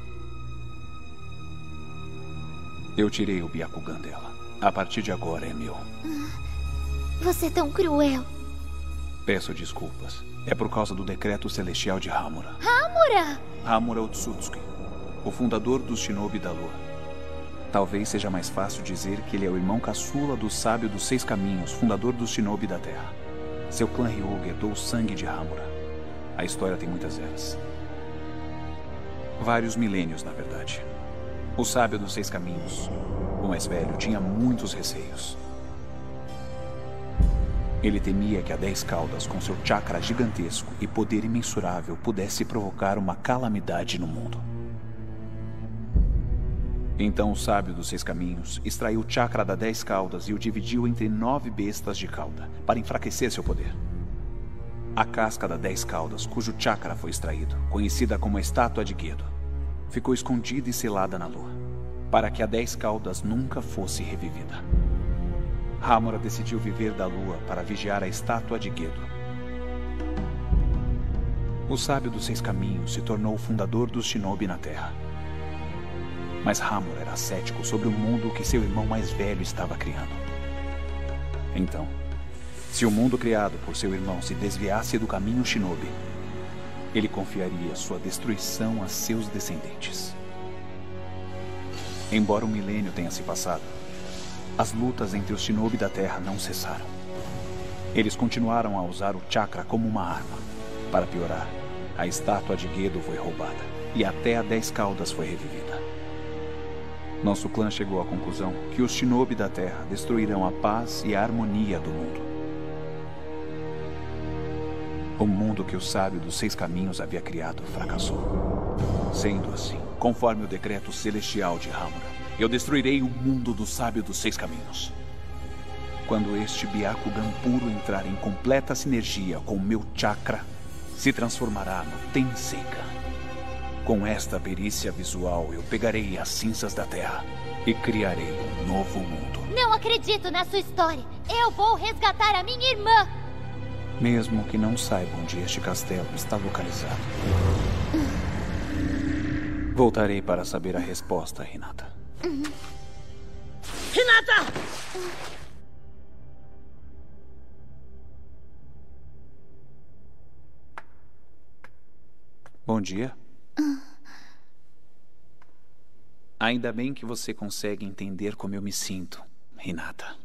Eu tirei o Byakugan dela. A partir de agora é meu. Você é tão cruel. Peço desculpas. É por causa do decreto celestial de Hamura. Hamura! Hamura Otsutsuki, o fundador dos Shinobi da Lua. Talvez seja mais fácil dizer que ele é o irmão caçula do sábio dos seis caminhos, fundador dos Shinobi da Terra. Seu clã Hyuga herdou o sangue de Hamura. A história tem muitas eras. Vários milênios, na verdade. O sábio dos seis caminhos, o mais velho, tinha muitos receios. Ele temia que a Dez Caudas, com seu chakra gigantesco e poder imensurável, pudesse provocar uma calamidade no mundo. Então o sábio dos seis caminhos extraiu o chakra da Dez Caudas e o dividiu entre nove bestas de cauda, para enfraquecer seu poder. A casca da Dez Caudas, cujo chakra foi extraído, conhecida como a Estátua de Gedo, ficou escondida e selada na lua, para que a Dez Caudas nunca fosse revivida. Hamura decidiu viver da lua para vigiar a Estátua de Gedo. O sábio dos seis caminhos se tornou o fundador dos Shinobi na Terra. Mas Hamura era cético sobre o mundo que seu irmão mais velho estava criando. Então, se o mundo criado por seu irmão se desviasse do caminho Shinobi, ele confiaria sua destruição a seus descendentes. Embora um milênio tenha se passado, as lutas entre os Shinobi da Terra não cessaram. Eles continuaram a usar o chakra como uma arma. Para piorar, a Estátua de Gedo foi roubada e até a Dez Caudas foi revivida. Nosso clã chegou à conclusão que os Shinobi da Terra destruirão a paz e a harmonia do mundo. O mundo que o sábio dos seis caminhos havia criado fracassou. Sendo assim, conforme o decreto celestial de Hamura, eu destruirei o mundo do sábio dos seis caminhos. Quando este Byakugan puro entrar em completa sinergia com o meu chakra, se transformará no Tenseikan. Com esta perícia visual, eu pegarei as cinzas da terra e criarei um novo mundo. Não acredito na sua história. Eu vou resgatar a minha irmã. Mesmo que não saiba onde este castelo está localizado. Voltarei para saber a resposta, Hinata. Hinata! Bom dia. Ainda bem que você consegue entender como eu me sinto, Hinata.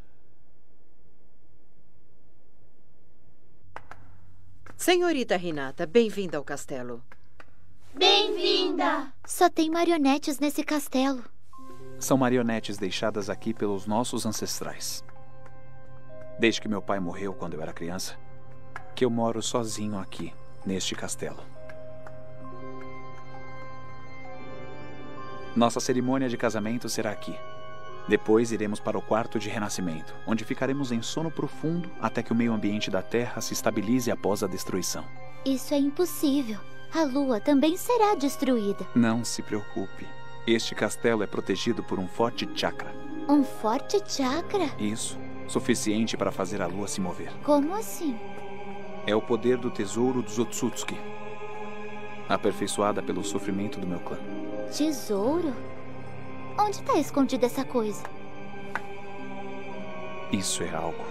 Senhorita Hinata, bem-vinda ao castelo. Bem-vinda! Só tem marionetes nesse castelo. São marionetes deixadas aqui pelos nossos ancestrais. Desde que meu pai morreu quando eu era criança, que eu moro sozinho aqui, neste castelo. Nossa cerimônia de casamento será aqui. Depois iremos para o quarto de renascimento, onde ficaremos em sono profundo até que o meio ambiente da Terra se estabilize após a destruição. Isso é impossível. A Lua também será destruída. Não se preocupe. Este castelo é protegido por um forte chakra. Um forte chakra? Isso. Suficiente para fazer a Lua se mover. Como assim? É o poder do tesouro dos Otsutsuki. Aperfeiçoada pelo sofrimento do meu clã. Tesouro? Onde está escondida essa coisa? Isso é algo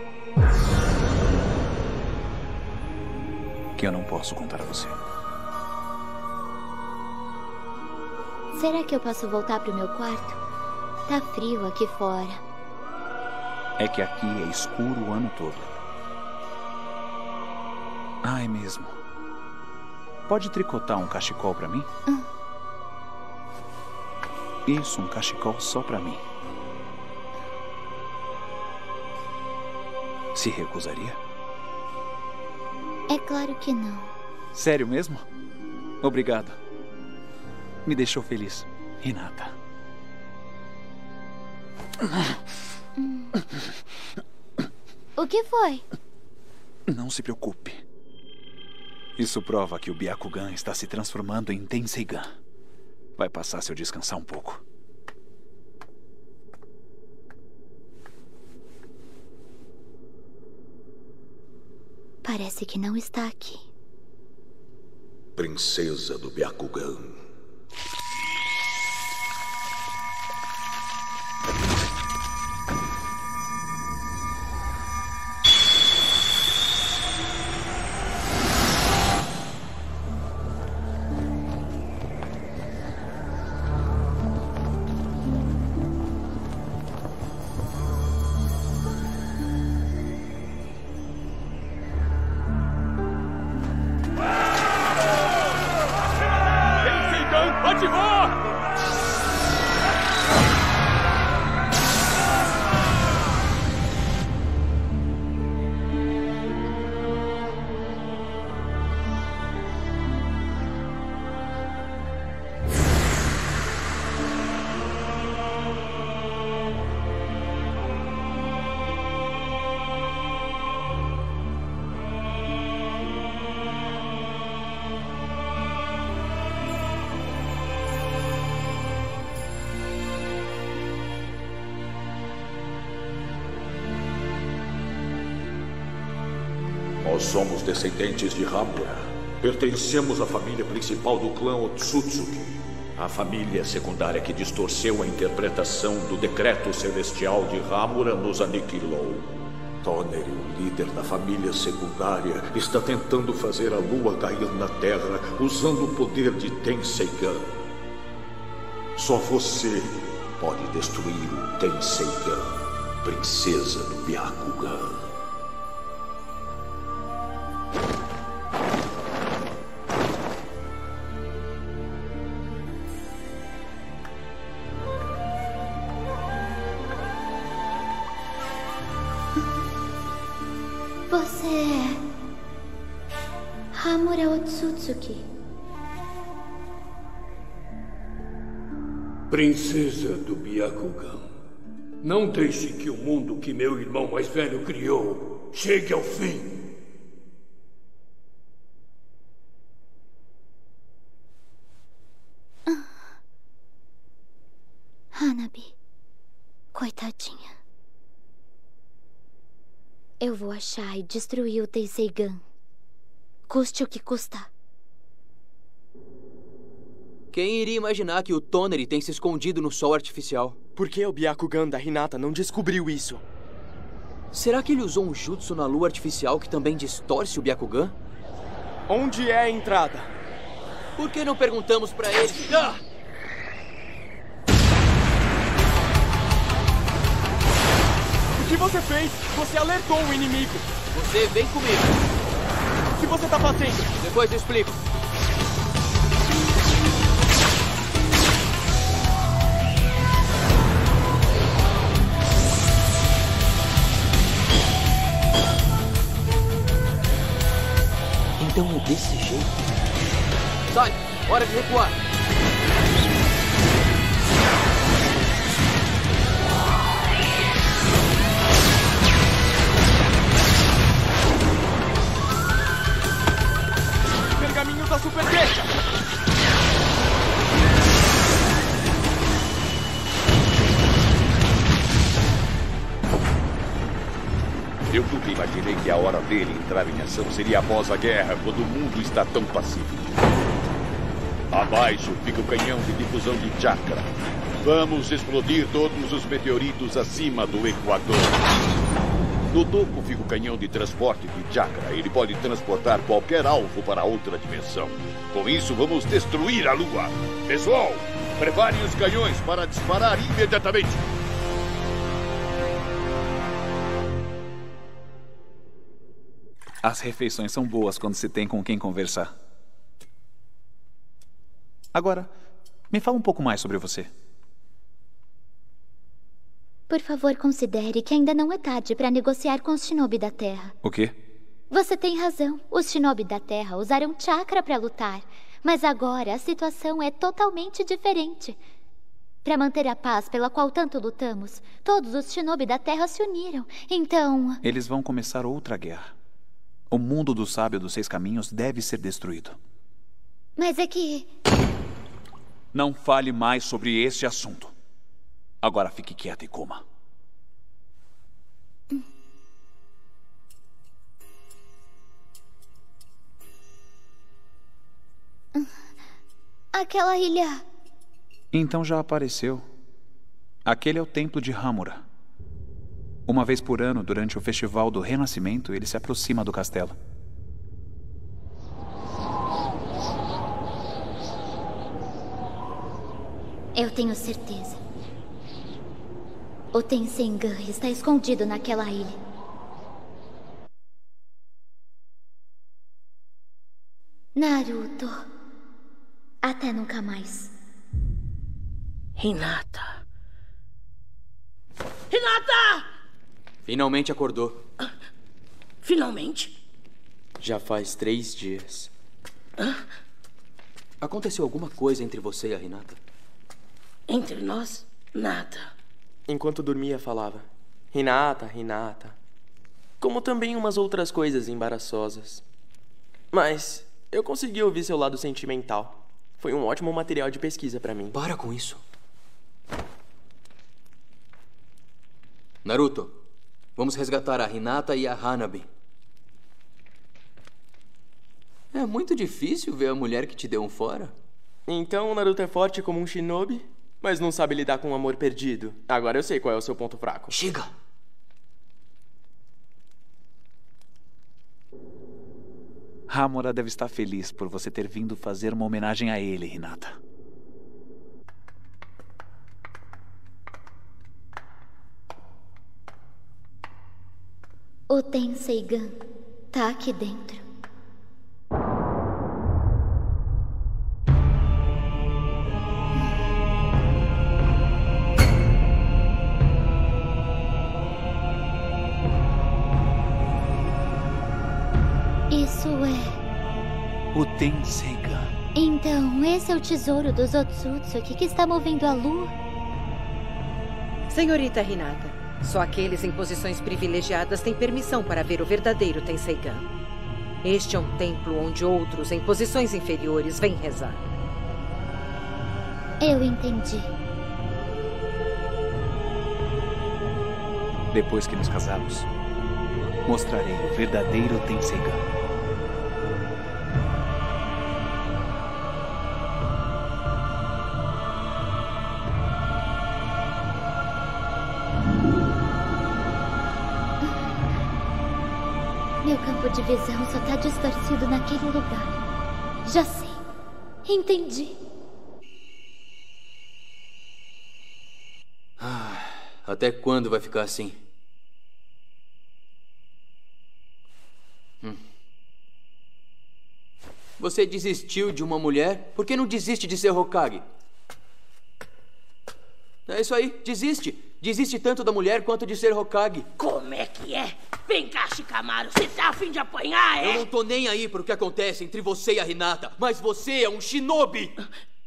que eu não posso contar a você. Será que eu posso voltar para o meu quarto? Tá frio aqui fora. É que aqui é escuro o ano todo. Ah, é mesmo. Pode tricotar um cachecol para mim? Hum. Isso, um cachecol só para mim. Se recusaria? É claro que não. Sério mesmo? Obrigado. Me deixou feliz, Hinata. Hum. O que foi? Não se preocupe. Isso prova que o Byakugan está se transformando em Tenseigan. Vai passar se eu descansar um pouco. Parece que não está aqui. Princesa do Byakugan. Nós somos descendentes de Hamura. Pertencemos à família principal do clã Otsutsuki. A família secundária que distorceu a interpretação do decreto celestial de Hamura nos aniquilou. Toneri, o líder da família secundária, está tentando fazer a lua cair na Terra usando o poder de Tenseigan. Só você pode destruir o Tenseigan, princesa do Byakugan. Você é Hamura Otsutsuki. Princesa do Byakugan, não deixe que o mundo que meu irmão mais velho criou chegue ao fim. Hanabi, coitadinha. Eu vou achar e destruir o Tenseigan. Custe o que custar. Quem iria imaginar que o Toneri tem se escondido no sol artificial? Por que o Byakugan da Hinata não descobriu isso? Será que ele usou um jutsu na lua artificial que também distorce o Byakugan? Onde é a entrada? Por que não perguntamos pra ele? Ah! O que você fez? Você alertou o inimigo. Você vem comigo. O que você tá fazendo? Depois eu explico. Então é desse jeito? Sai! Hora de recuar! Pergaminho da Super Deixa! Eu nunca imaginei que a hora dele entrar em ação seria após a guerra, quando o mundo está tão pacífico. Abaixo fica o canhão de difusão de chakra. Vamos explodir todos os meteoritos acima do Equador. No topo fica o canhão de transporte de chakra. Ele pode transportar qualquer alvo para outra dimensão. Com isso, vamos destruir a Lua. Pessoal, preparem os canhões para disparar imediatamente. As refeições são boas quando se tem com quem conversar. Agora, me fala um pouco mais sobre você. Por favor, considere que ainda não é tarde para negociar com os Shinobi da Terra. O quê? Você tem razão. Os Shinobi da Terra usaram chakra para lutar. Mas agora a situação é totalmente diferente. Para manter a paz pela qual tanto lutamos, todos os Shinobi da Terra se uniram. Então... Eles vão começar outra guerra. O mundo do sábio dos seis caminhos deve ser destruído. Mas é que... Não fale mais sobre este assunto. Agora fique quieta e coma. Aquela ilha... Então já apareceu. Aquele é o templo de Hamura. Uma vez por ano, durante o Festival do Renascimento, ele se aproxima do castelo. Eu tenho certeza. O Tenseigan está escondido naquela ilha. Naruto. Até nunca mais. Hinata. Hinata! Finalmente acordou. Finalmente? Já faz três dias. Hã? Aconteceu alguma coisa entre você e a Hinata? Entre nós, nada. Enquanto dormia, falava. Hinata, Hinata. Como também umas outras coisas embaraçosas. Mas eu consegui ouvir seu lado sentimental. Foi um ótimo material de pesquisa pra mim. Para com isso. Naruto, vamos resgatar a Hinata e a Hanabi. É muito difícil ver a mulher que te deu um fora. Então o Naruto é forte como um shinobi, mas não sabe lidar com um amor perdido. Agora eu sei qual é o seu ponto fraco. Chega! Hamura deve estar feliz por você ter vindo fazer uma homenagem a ele, Hinata. O Tenseigan tá aqui dentro. Isso é... O Tenseigan. Então, esse é o tesouro dos Otsutsuki que está movendo a lua? Senhorita Hinata, só aqueles em posições privilegiadas têm permissão para ver o verdadeiro Tenseigan. Este é um templo onde outros, em posições inferiores, vêm rezar. Eu entendi. Depois que nos casamos, mostrarei o verdadeiro Tenseigan. Meu campo de visão só tá distorcido naquele lugar. Já sei. Entendi. Ah, até quando vai ficar assim? Hum. Você desistiu de uma mulher? Por que não desiste de ser Hokage? É isso aí, desiste. Desiste tanto da mulher quanto de ser Hokage. Como é que é? Vem cá, Shikamaru. Você tá a fim de apanhar, é? Eu não tô nem aí pro que acontece entre você e a Hinata. Mas você é um shinobi.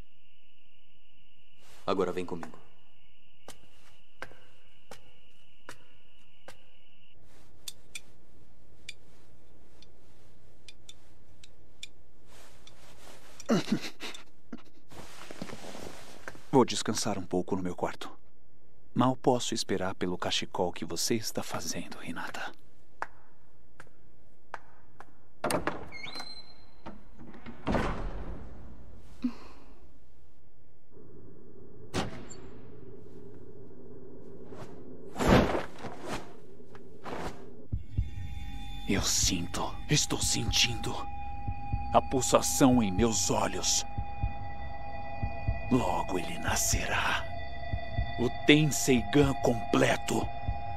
Agora vem comigo. Vou descansar um pouco no meu quarto. Mal posso esperar pelo cachecol que você está fazendo, Hinata. Eu sinto, estou sentindo a pulsação em meus olhos. Logo ele nascerá. O Tenseigan completo.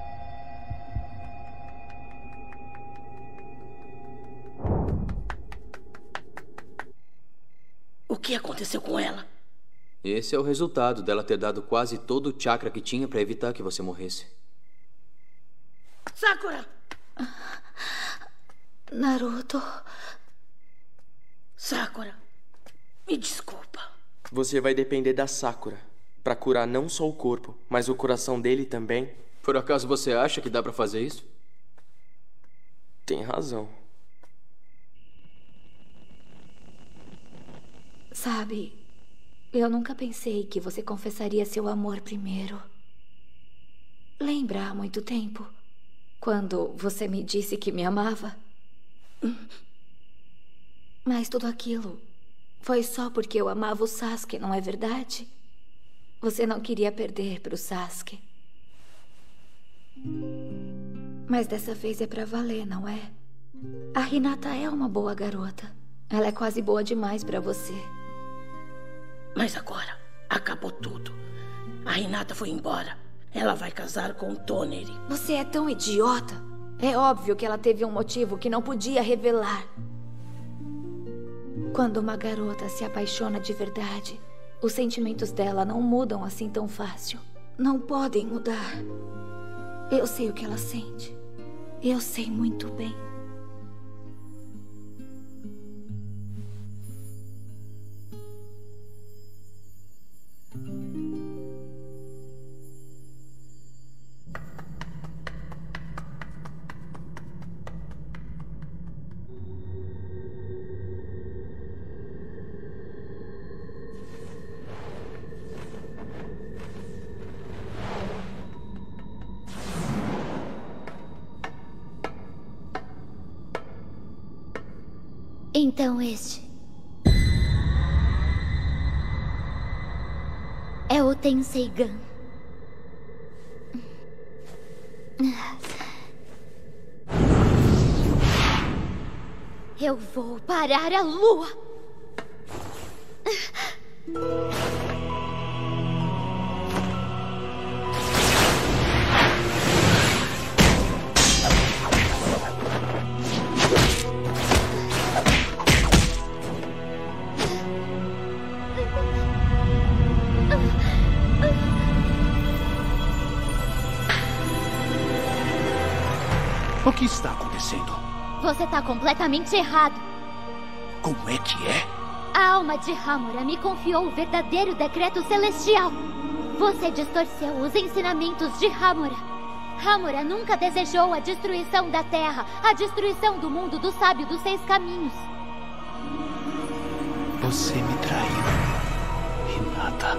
O que aconteceu com ela? Esse é o resultado dela ter dado quase todo o chakra que tinha para evitar que você morresse. Sakura! Naruto... Sakura, me desculpa. Você vai depender da Sakura pra curar não só o corpo, mas o coração dele também. Por acaso você acha que dá pra fazer isso? Tem razão. Sabe, eu nunca pensei que você confessaria seu amor primeiro. Lembra há muito tempo, quando você me disse que me amava? Mas tudo aquilo foi só porque eu amava o Sasuke, não é verdade? Você não queria perder para o Sasuke. Mas dessa vez é pra valer, não é? A Hinata é uma boa garota. Ela é quase boa demais pra você. Mas agora, acabou tudo. A Hinata foi embora. Ela vai casar com o Toneri. Você é tão idiota. É óbvio que ela teve um motivo que não podia revelar. Quando uma garota se apaixona de verdade, os sentimentos dela não mudam assim tão fácil. Não podem mudar. Eu sei o que ela sente. Eu sei muito bem. Então este é o Tenseigan. Eu vou parar a lua. O que está acontecendo? Você está completamente errado. Como é que é? A alma de Hamura me confiou o verdadeiro decreto celestial. Você distorceu os ensinamentos de Hamura. Hamura nunca desejou a destruição da Terra, a destruição do mundo do sábio dos seis caminhos. Você me traiu, Hinata.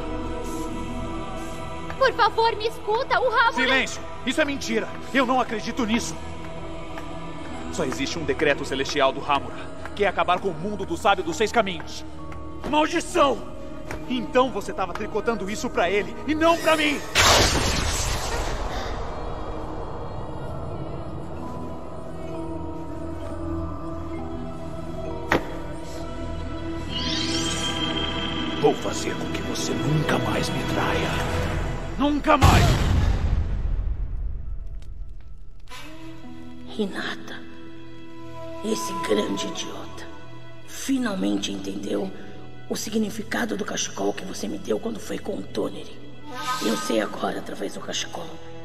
Por favor, me escuta, o Hamura... Silêncio! Isso é mentira! Eu não acredito nisso! Só existe um decreto celestial do Hamura, que é acabar com o mundo do sábio dos seis caminhos. Maldição! Então você estava tricotando isso pra ele e não pra mim! Vou fazer com que você nunca mais me traia. Nunca mais! Hinata, esse grande idiota, finalmente entendeu o significado do cachecol que você me deu quando foi com o Toneri. Eu sei agora, através do cachecol,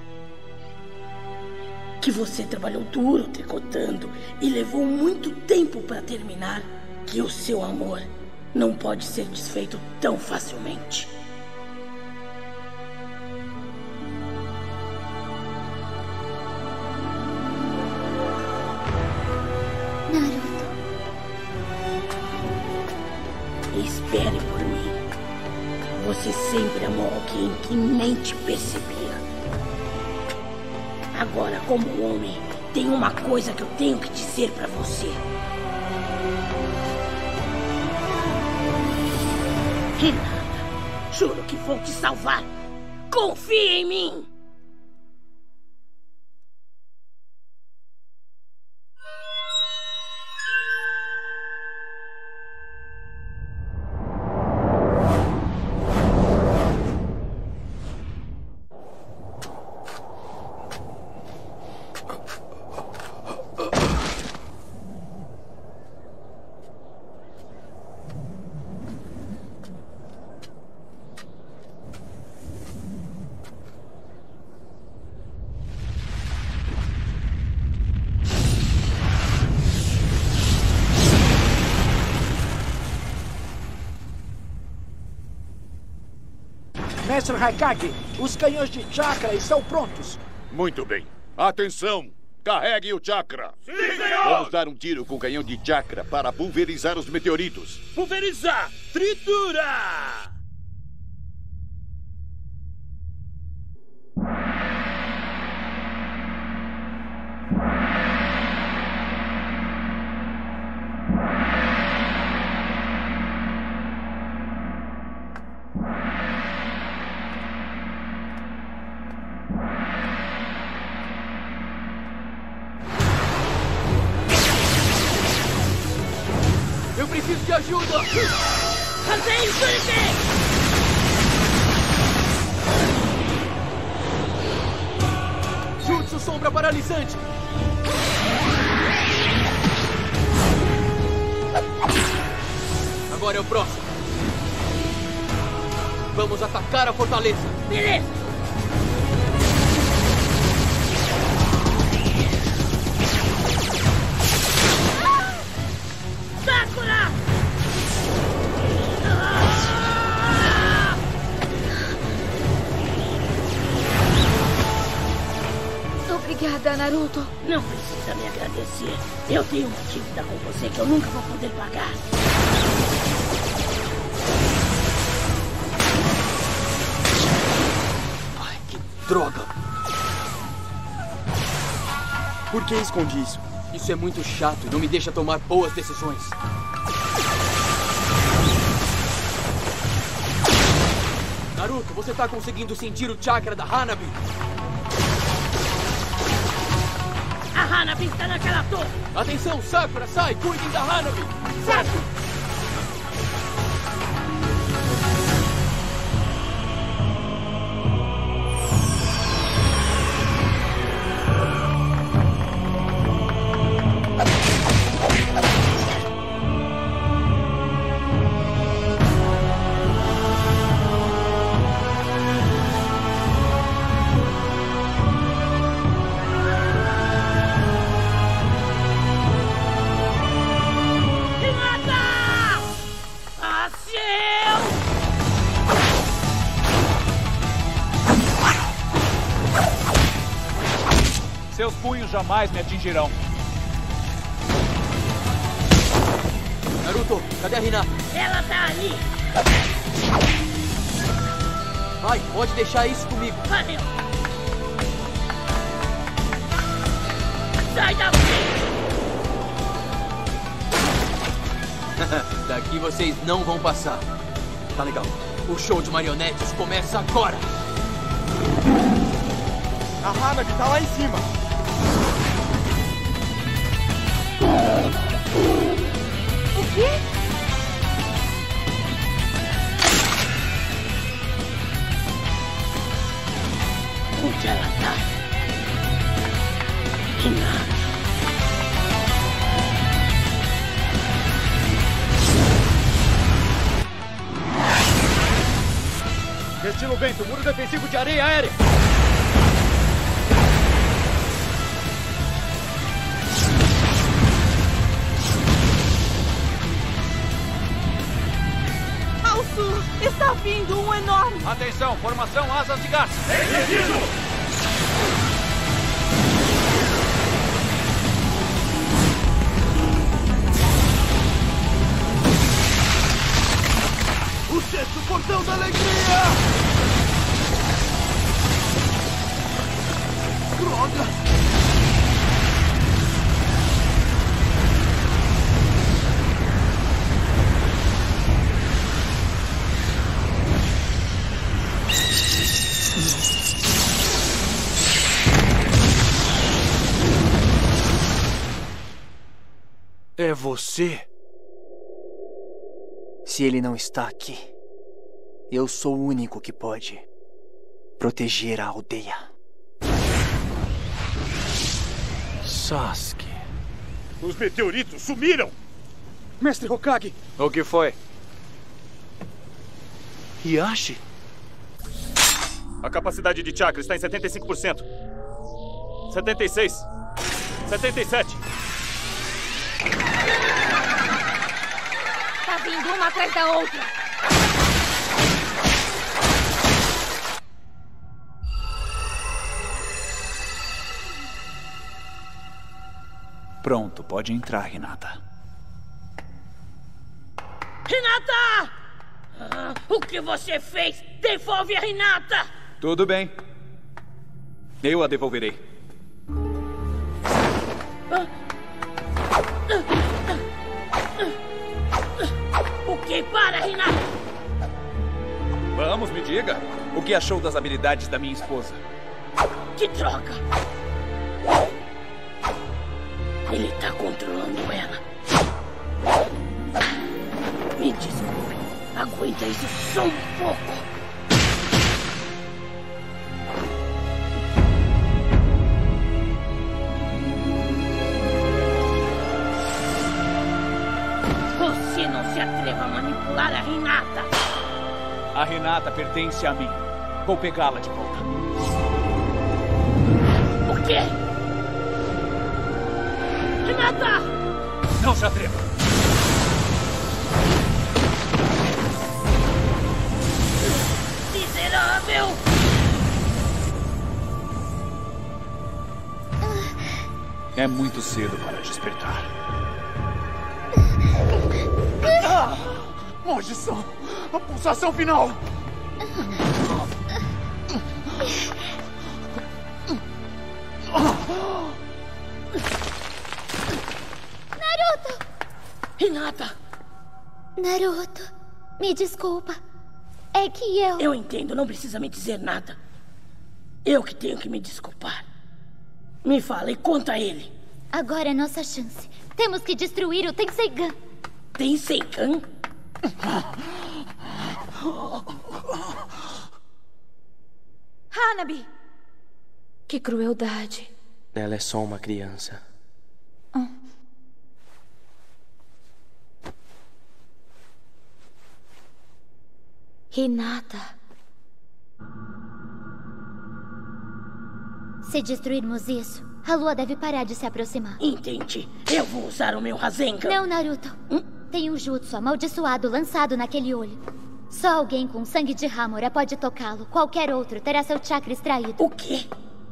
que você trabalhou duro tricotando e levou muito tempo para terminar, que o seu amor não pode ser desfeito tão facilmente. Espere por mim. Você sempre amou alguém que nem te percebia. Agora, como homem, tem uma coisa que eu tenho que dizer pra você. Hinata, juro que vou te salvar. Confie em mim. Mestre Raikage, os canhões de chakra estão prontos. Muito bem. Atenção! Carreguem o chakra. Sim, senhor! Vamos dar um tiro com o canhão de chakra para pulverizar os meteoritos. Pulverizar! Tritura! Eu preciso de ajuda! Rasen Shuriken! Jutsu sombra paralisante! Agora é o próximo. Vamos atacar a fortaleza. Beleza! Sakura! Obrigada, Naruto. Não precisa me agradecer. Eu tenho uma dívida com você que eu nunca vou poder pagar. Ai, que droga! Por que escondi isso? Isso é muito chato e não me deixa tomar boas decisões. Naruto, você tá conseguindo sentir o chakra da Hanabi? A Hanabi está naquela torre! Atenção, Sakura, sai! Cuidem da Hanabi! Certo! Seus punhos jamais me atingirão. Naruto, cadê a Hinata? Ela tá ali! Vai, pode deixar isso comigo. Valeu! Sai da frente! E vocês não vão passar. Tá legal. O show de marionetes começa agora. A Hanabi tá lá em cima. O quê? Onde ela tá? Hinata. Destino vento, muro defensivo de areia aérea. Ao sul, está vindo um enorme... Atenção, formação asas de gás. Entendido! O sexto portão da alegria! Droga! É você? Se ele não está aqui, eu sou o único que pode proteger a aldeia. Sasuke. Os meteoritos sumiram! Mestre Hokage! O que foi? Hiashi? A capacidade de chakra está em setenta e cinco por cento. setenta e seis. setenta e sete. Tá vindo uma atrás da outra. Pronto, pode entrar, Hinata. Hinata! Ah, o que você fez? Devolve a Hinata! Tudo bem. Eu a devolverei. Ah. O que? Para, Hinata! Vamos, me diga. O que achou das habilidades da minha esposa? Que droga! Ele tá controlando ela. Me desculpe. Aguenta isso só um pouco. Você não se atreva a manipular a Hinata. A Hinata pertence a mim. Vou pegá-la de volta. O quê? Hinata! Não se atreva. Miserável! É muito cedo para despertar. Ah! Maldição! A pulsação final! Naruto! Hinata! Naruto, me desculpa. É que eu... Eu entendo, não precisa me dizer nada. Eu que tenho que me desculpar. Me fala e conta a ele. Agora é nossa chance. Temos que destruir o Tenseigan. Tenseigan? Hanabi! Que crueldade. Ela é só uma criança. Ah. Hinata. Se destruirmos isso, a lua deve parar de se aproximar. Entendi. Eu vou usar o meu Rasengan. Não, Naruto. Hum? Tem um jutsu amaldiçoado lançado naquele olho. Só alguém com sangue de Hamura pode tocá-lo. Qualquer outro terá seu chakra extraído. O quê?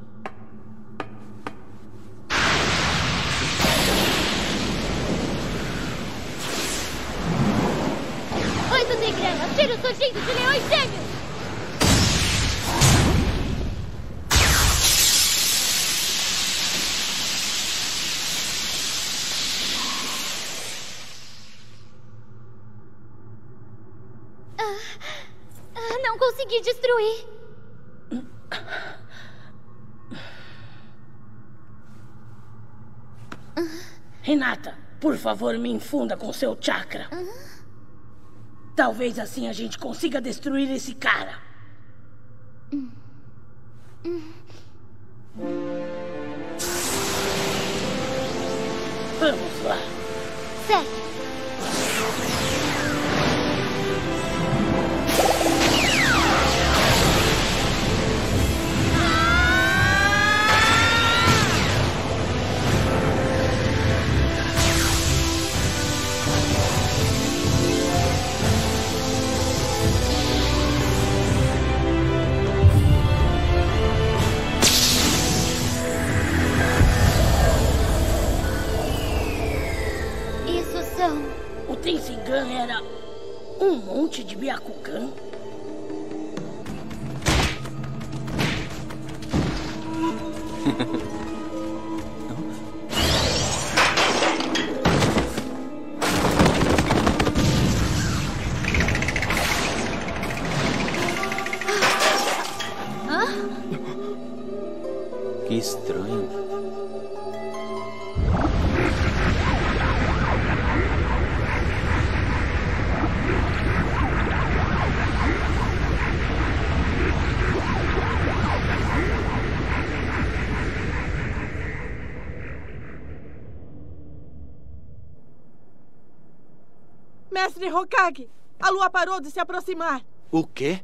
Oito Tigranas, tiro surgindo de leões gêmeos! não consegui destruir. Hinata, por favor, me infunda com seu chakra. Talvez assim a gente consiga destruir esse cara. Vamos lá. Certo. O Tensengan era um monte de Byakugan? Que estranho. Mestre Hokage, a lua parou de se aproximar. O quê?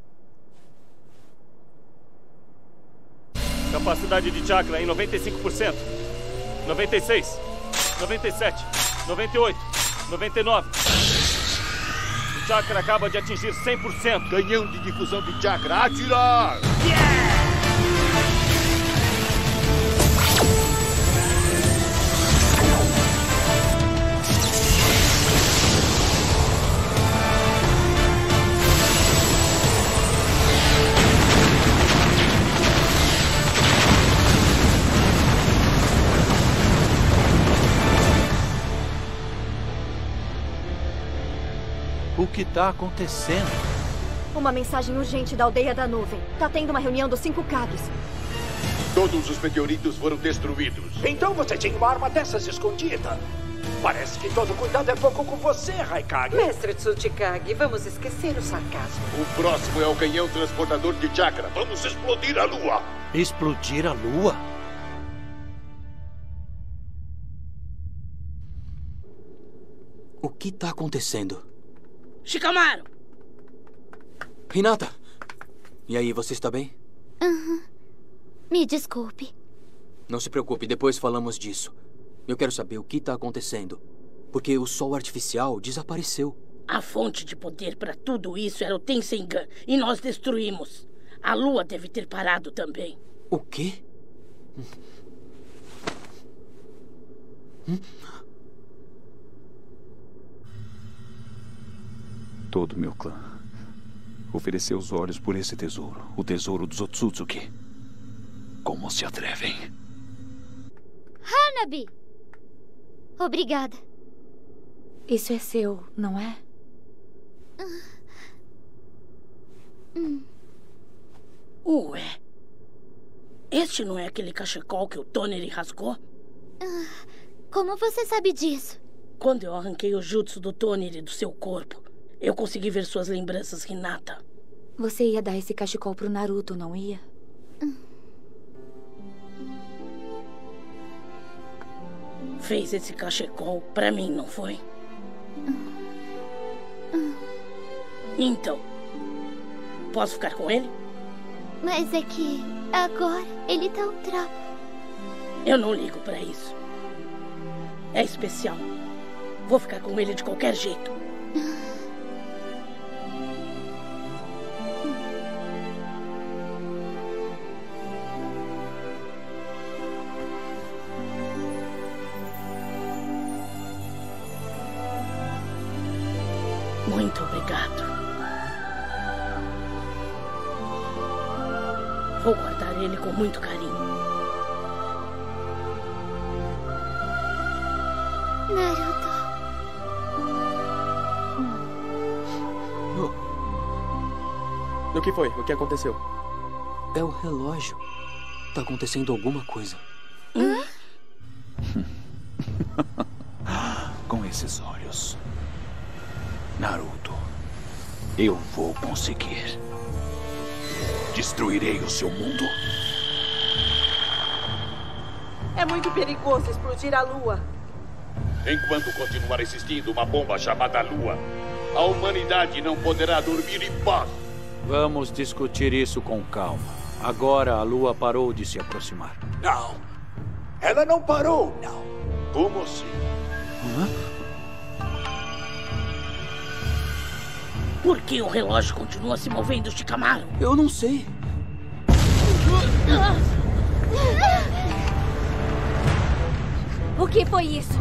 Capacidade de chakra em noventa e cinco por cento. noventa e seis. noventa e sete. noventa e oito. noventa e nove. O chakra acaba de atingir cem por cento. Canhão de difusão de chakra. Atirar! Yeah! O que está acontecendo? Uma mensagem urgente da aldeia da nuvem. Tá tendo uma reunião dos cinco Kages. Todos os meteoritos foram destruídos. Então você tinha uma arma dessas escondida. Parece que todo cuidado é pouco com você, Raikage. Mestre Tsuchikage, vamos esquecer o sarcasmo. O próximo é o canhão transportador de chakra. Vamos explodir a lua. Explodir a lua? O que está acontecendo? Shikamaru! Hinata! E aí, você está bem? Uhum. Me desculpe. Não se preocupe, depois falamos disso. Eu quero saber o que está acontecendo. Porque o sol artificial desapareceu. A fonte de poder para tudo isso era o Tensengan e nós destruímos. A lua deve ter parado também. O quê? Hum? Todo meu clã ofereceu os olhos por esse tesouro, o tesouro dos Otsutsuki. Como se atrevem? Hanabi! Obrigada. Isso é seu, não é? Hum. Ué. Este não é aquele cachecol que o Toneri rasgou? Ah, como você sabe disso? Quando eu arranquei o jutsu do Toneri do seu corpo, eu consegui ver suas lembranças, Hinata. Você ia dar esse cachecol pro Naruto, não ia? Hum. Fez esse cachecol pra mim, não foi? Hum. Hum. Então, posso ficar com ele? Mas é que agora ele tá um trapo. Eu não ligo pra isso. É especial. Vou ficar com ele de qualquer jeito. Muito obrigado. Vou guardar ele com muito carinho. Naruto. O que foi? O que aconteceu? É o relógio. Tá acontecendo alguma coisa. Hã? Com esses olhos, Naruto, eu vou conseguir. Destruirei o seu mundo. É muito perigoso explodir a lua. Enquanto continuar existindo uma bomba chamada Lua, a humanidade não poderá dormir em paz. Vamos discutir isso com calma. Agora a lua parou de se aproximar. Não. Ela não parou, não. Como assim? Hã? Por que o relógio continua se movendo, Shikamaru? Eu não sei. O que foi isso?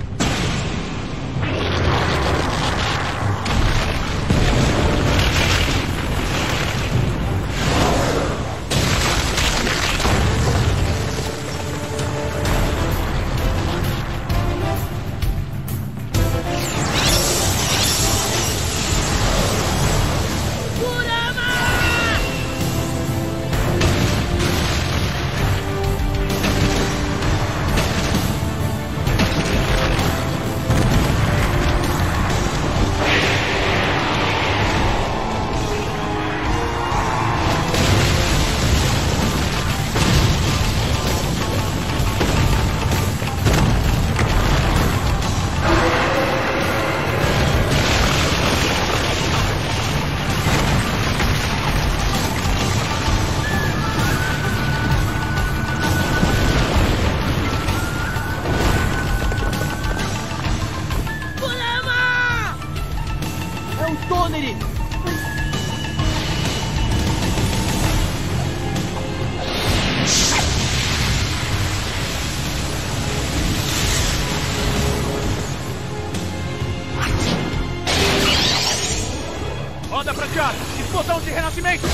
Roda pra cá! Explosão de renascimento!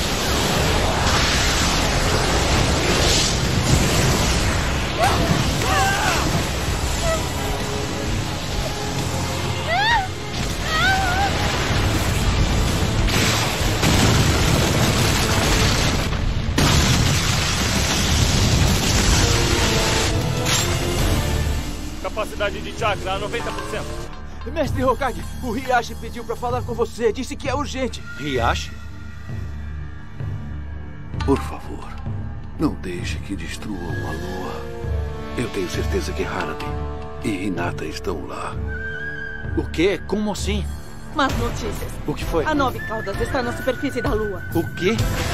Capacidade de chakra a noventa por cento. Mestre Hokage, o Hiashi pediu pra falar com você. Disse que é urgente. Hiashi? Por favor, não deixe que destruam a lua. Eu tenho certeza que Hanabi e Hinata estão lá. O quê? Como assim? Más notícias. O que foi? A Nove Caudas está na superfície da lua. O quê?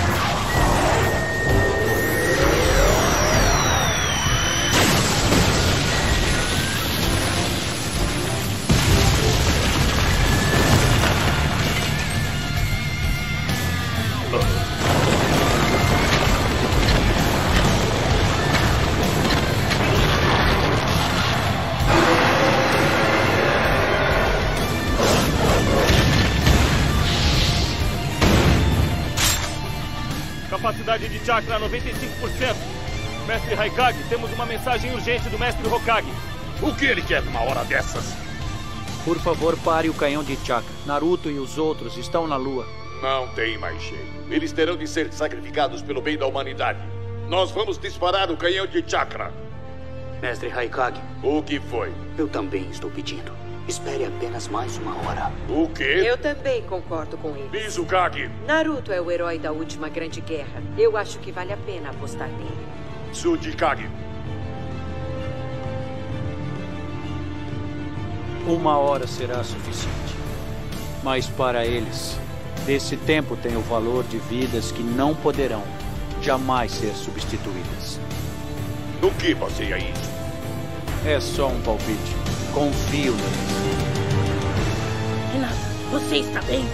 Capacidade de chakra noventa e cinco por cento. Mestre Raikage, temos uma mensagem urgente do Mestre Hokage. O que ele quer numa hora dessas? Por favor, pare o canhão de chakra. Naruto e os outros estão na lua. Não tem mais jeito. Eles terão de ser sacrificados pelo bem da humanidade. Nós vamos disparar o canhão de chakra. Mestre Raikage. O que foi? Eu também estou pedindo. Espere apenas mais uma hora. O quê? Eu também concordo com ele. Mizukage. Naruto é o herói da última grande guerra. Eu acho que vale a pena apostar nele. Tsuchikage. Uma hora será suficiente. Mas para eles, desse tempo tem o valor de vidas que não poderão jamais ser substituídas. No que baseia isso? É só um palpite. Confio neles. Hinata, você está bem?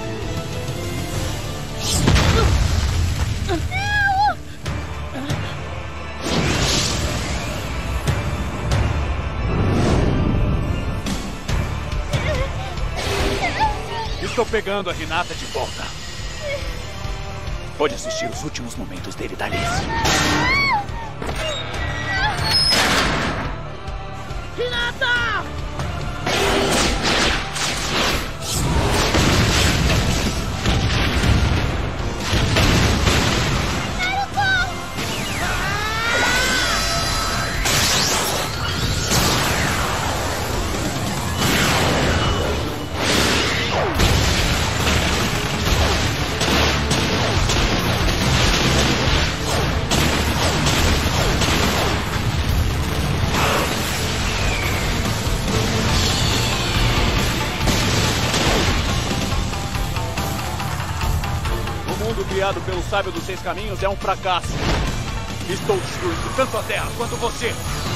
Estou pegando a Hinata de volta. Pode assistir os últimos momentos dele dali. Hinata! criado pelo Sábio dos Seis Caminhos é um fracasso. Estou destruindo tanto a Terra quanto você.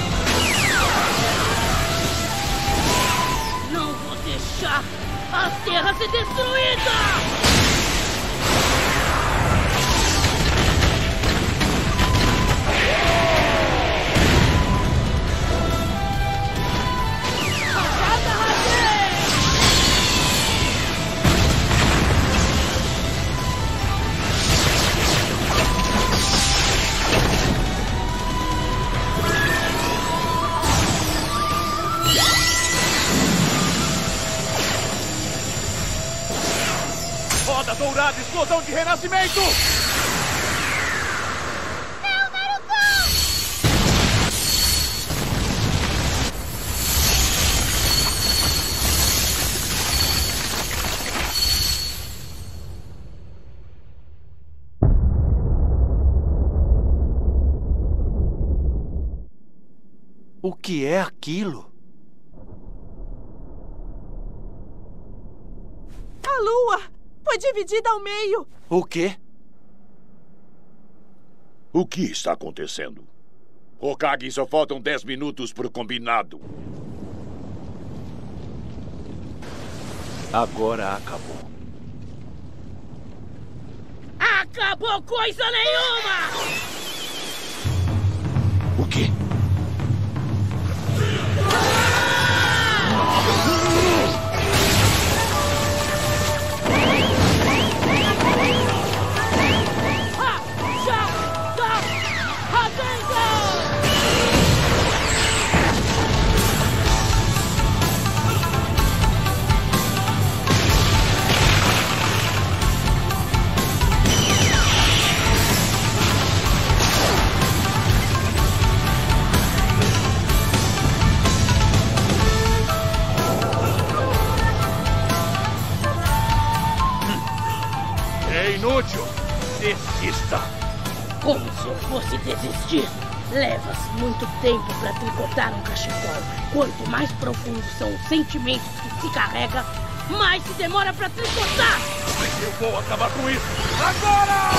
Não vou deixar a Terra ser destruída! Roda dourada, explosão de renascimento! Não, Naruto! O que é aquilo? A lua foi dividida ao meio. O quê? O que está acontecendo? Hokage, só faltam dez minutos para o combinado. Agora acabou. Acabou coisa nenhuma! O quê? Inútil! Desista! Como se eu fosse desistir? Leva-se muito tempo para tricotar um cachecol. Quanto mais profundos são os sentimentos que se carrega, mais se demora para tricotar! Eu vou acabar com isso! Agora!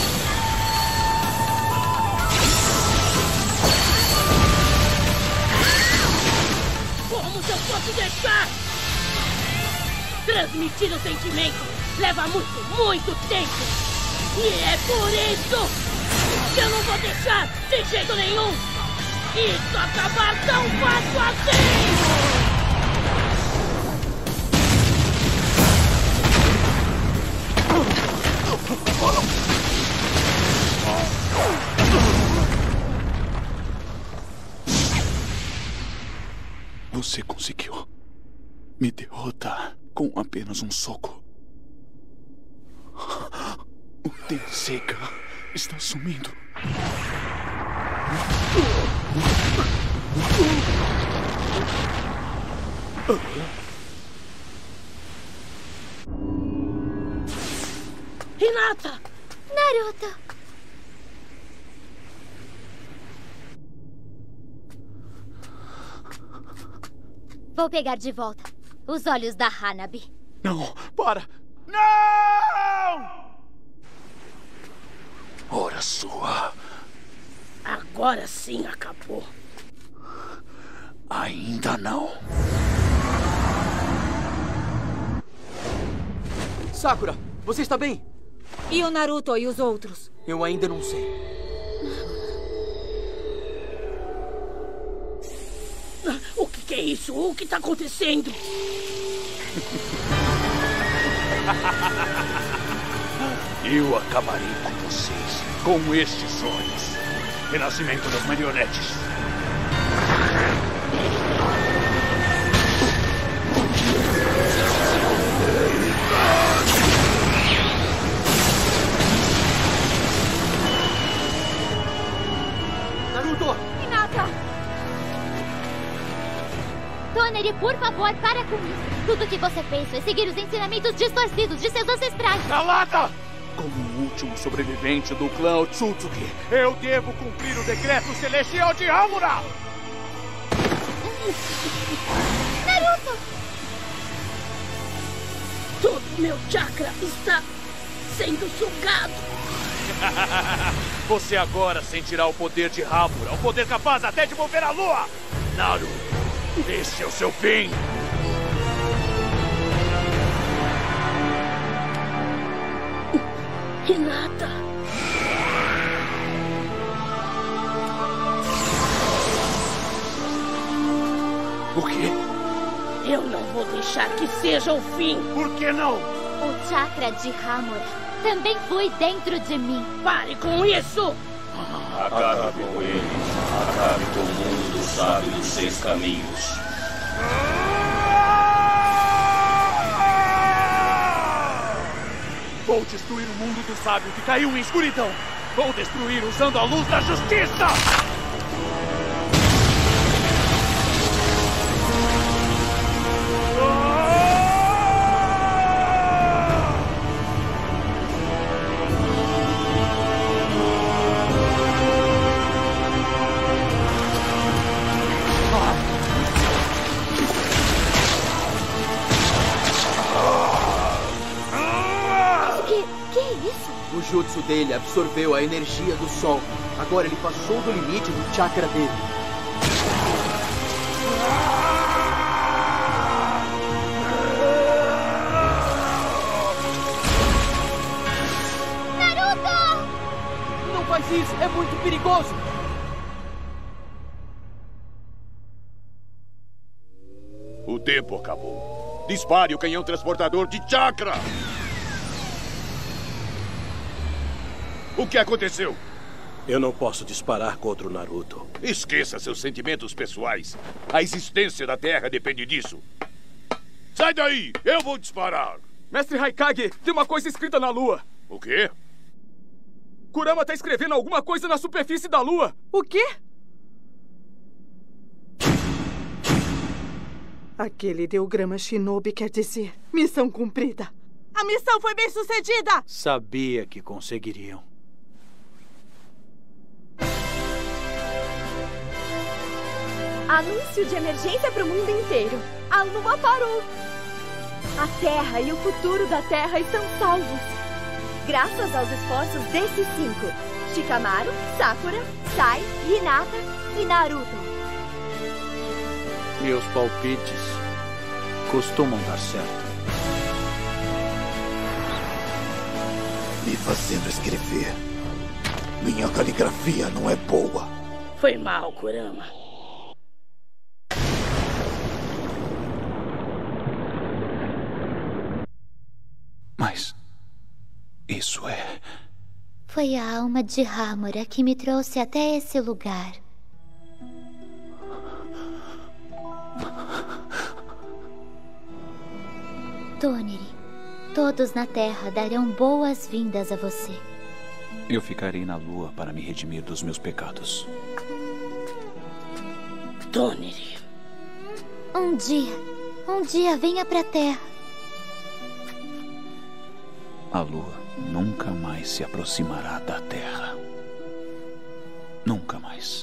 Como se eu fosse deixar? Transmitir o sentimento leva muito, muito tempo. E é por isso que eu não vou deixar de jeito nenhum isso acabar tão fácil assim! Você conseguiu me derrotar com apenas um soco. O Tenseiga está sumindo. Hinata! Naruto! Vou pegar de volta os olhos da Hanabi. Não, para! Não! Hora sua. Agora sim acabou. Ainda não. Sakura, você está bem? E o Naruto e os outros? Eu ainda não sei. O que, que é isso? O que está acontecendo? Eu acabarei com vocês com estes olhos. Renascimento das marionetes. Naruto! Hinata! Toneri, por favor, para com isso. Tudo que você fez foi seguir os ensinamentos distorcidos de seus ancestrais. Calada! Como o último sobrevivente do clã Otsutsuki, eu devo cumprir o decreto celestial de Hamura! Naruto! Todo meu chakra está sendo sugado. Você agora sentirá o poder de Hamura, o poder capaz até de mover a lua! Naruto, este é o seu fim! Hinata! O quê? Eu não vou deixar que seja o fim. Por que não? O chakra de Hamura também flui dentro de mim. Pare com isso! Acabe com ele. Acabe com o mundo do sábio dos seis caminhos. Vou destruir o mundo do sábio que caiu em escuridão. Vou destruir usando a luz da justiça! O jutsu dele absorveu a energia do sol. Agora ele passou do limite do chakra dele. Naruto! Não faz isso! É muito perigoso! O tempo acabou. Dispare o canhão transportador de chakra! O que aconteceu? Eu não posso disparar contra o Naruto. Esqueça seus sentimentos pessoais. A existência da Terra depende disso. Sai daí! Eu vou disparar! Mestre Haikage, tem uma coisa escrita na Lua. O quê? Kurama tá escrevendo alguma coisa na superfície da Lua. O quê? Aquele ideograma Shinobi quer dizer missão cumprida. A missão foi bem sucedida! Sabia que conseguiriam. Anúncio de emergência para o mundo inteiro. A lua parou. A Terra e o futuro da Terra estão salvos. Graças aos esforços desses cinco. Shikamaru, Sakura, Sai, Hinata e Naruto. Meus palpites costumam dar certo. Me fazendo escrever. Minha caligrafia não é boa. Foi mal, Kurama. Mas isso é... Foi a alma de Hamura que me trouxe até esse lugar. Toneri, todos na Terra darão boas-vindas a você. Eu ficarei na Lua para me redimir dos meus pecados. Toneri. Um dia, um dia venha pra Terra. A Lua nunca mais se aproximará da Terra. Nunca mais.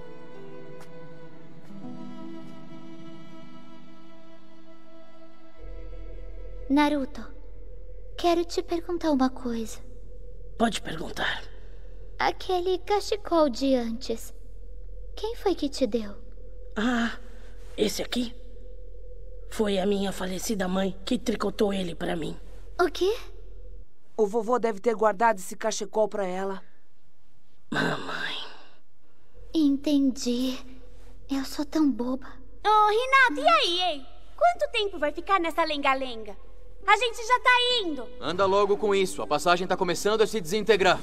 Naruto, quero te perguntar uma coisa. Pode perguntar. Aquele cachecol de antes, quem foi que te deu? Ah, esse aqui? Foi a minha falecida mãe que tricotou ele pra mim. O quê? O vovô deve ter guardado esse cachecol pra ela. Mamãe. Entendi. Eu sou tão boba. Oh, Hinata, e aí, hein? Quanto tempo vai ficar nessa lenga-lenga? A gente já tá indo. Anda logo com isso. A passagem tá começando a se desintegrar.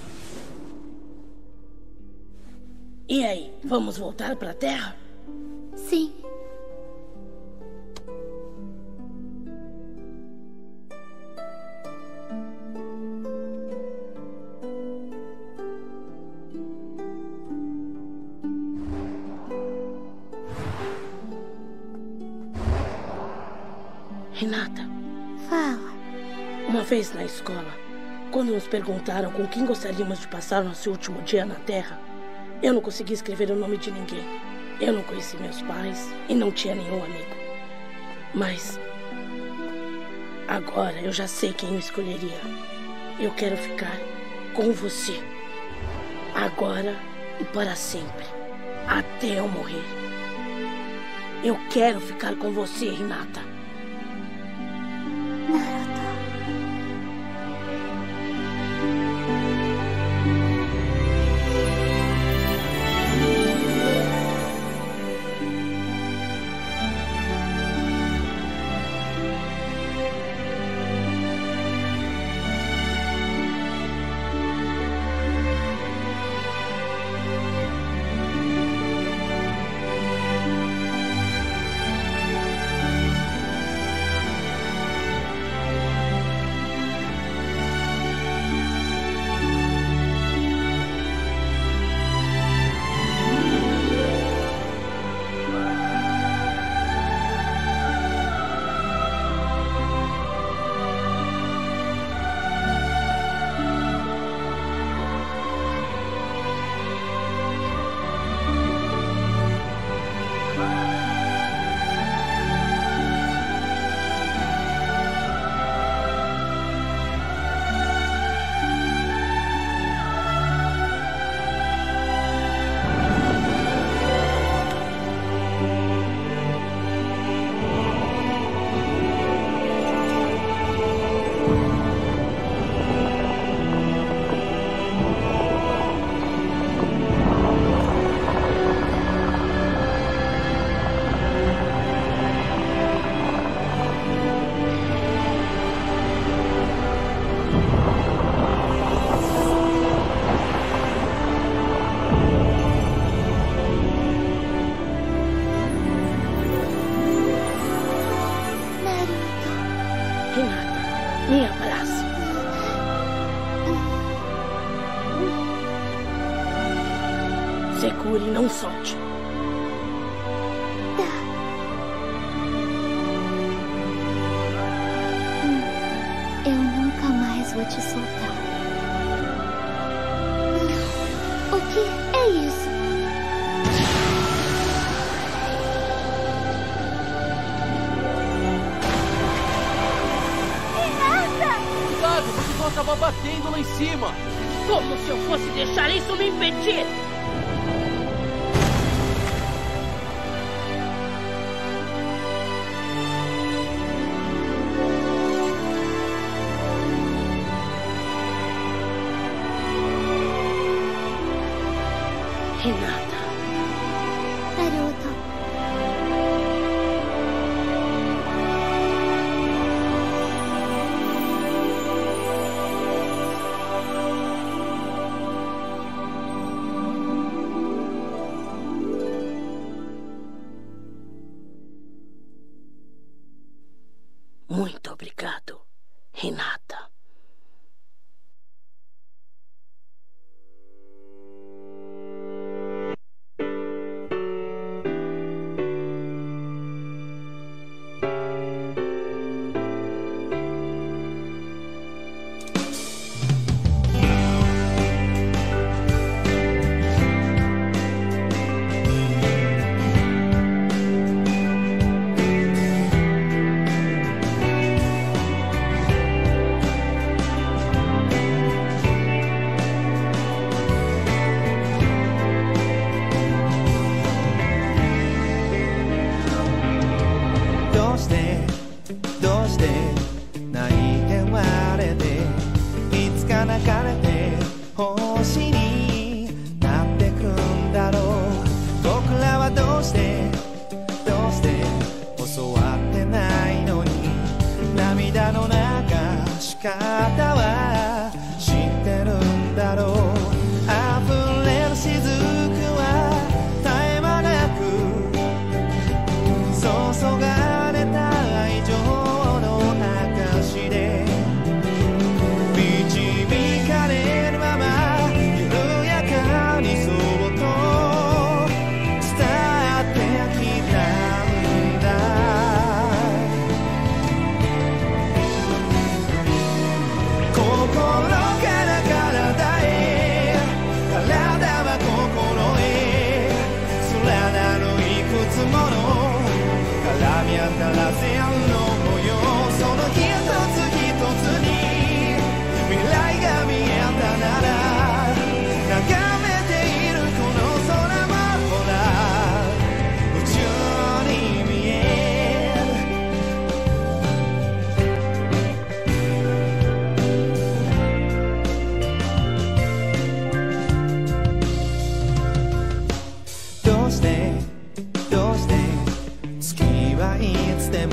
E aí, vamos voltar pra Terra? Sim. Hinata. Fala. Uma vez na escola, quando nos perguntaram com quem gostaríamos de passar nosso último dia na Terra, eu não consegui escrever o nome de ninguém. Eu não conheci meus pais e não tinha nenhum amigo. Mas agora eu já sei quem eu escolheria. Eu quero ficar com você. Agora e para sempre. Até eu morrer. Eu quero ficar com você, Hinata. Me abrace. Segure e não solte. Tá. Eu nunca mais vou te soltar. O que é isso? Cuidado, vocês vão acabar batendo lá em cima. Como se eu fosse deixar isso me impedir? Hinata. Naruto. Muito obrigado, Hinata.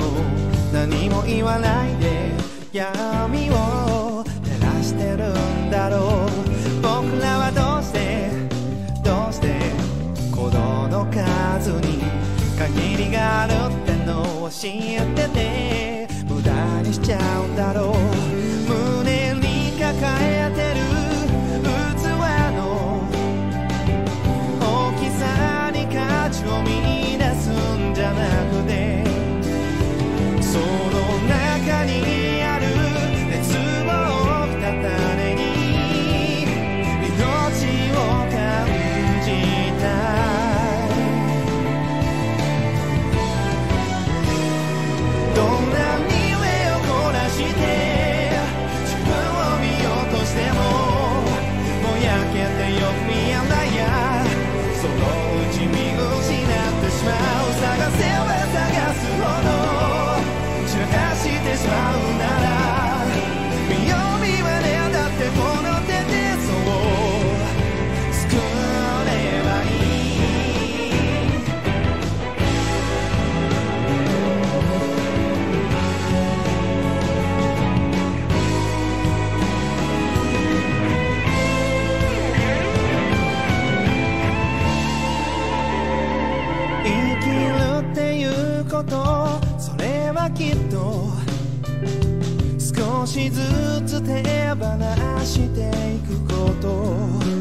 も何も言わないで闇を照らしてるんだろう。僕らはどうしてどうして鼓動の数に限りがあるってのを知ってて無駄にしちゃうんだろう。胸に抱えてる器の大きさに価値を見出すんじゃなくて、その中にある熱望をきた種に命を感じたい。どんなに目を凝らして自分を見ようとしてもぼやけてよく見えないや、そのうち見失ってしまう。探せば探すほど散らかしてしまうなら見よう見まねだってこの手でそう作ればいい。生きるっていうことそれはきっと少しずつ手放していくこと。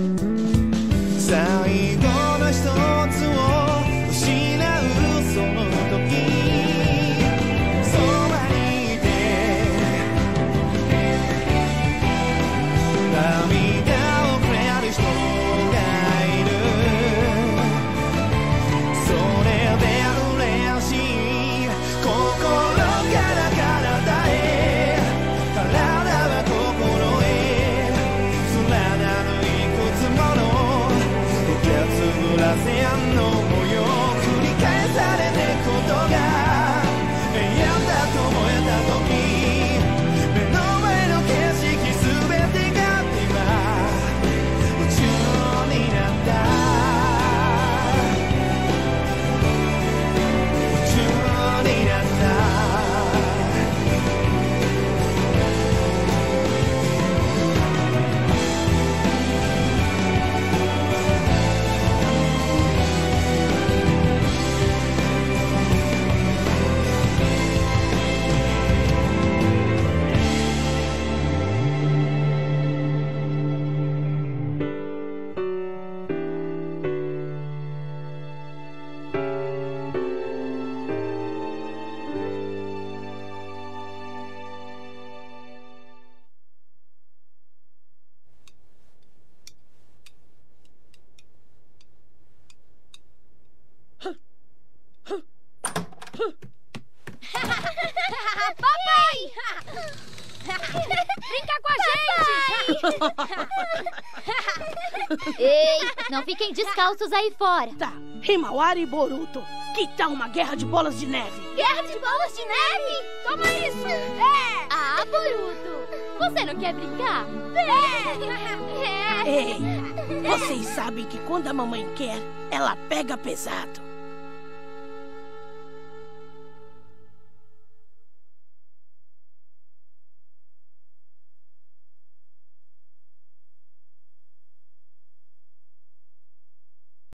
最後の一つを失うその時そばにいて涙をくれる人がいる。それで嬉しい心から体へ体は心へ連なるいくつもの受け継ぐらせやの模様繰り返されてくことが永遠だと思えた時目の前の景色すべてが今夢中になった夢中になった。 Papai! Brincar com a gente! Ei, não fiquem descalços aí fora. Tá, Himawari e Boruto, que tal uma guerra de bolas de neve? Guerra de bolas de neve? Toma isso! É! Ah, Boruto, você não quer brincar? É! Ei, vocês sabem que quando a mamãe quer, ela pega pesado.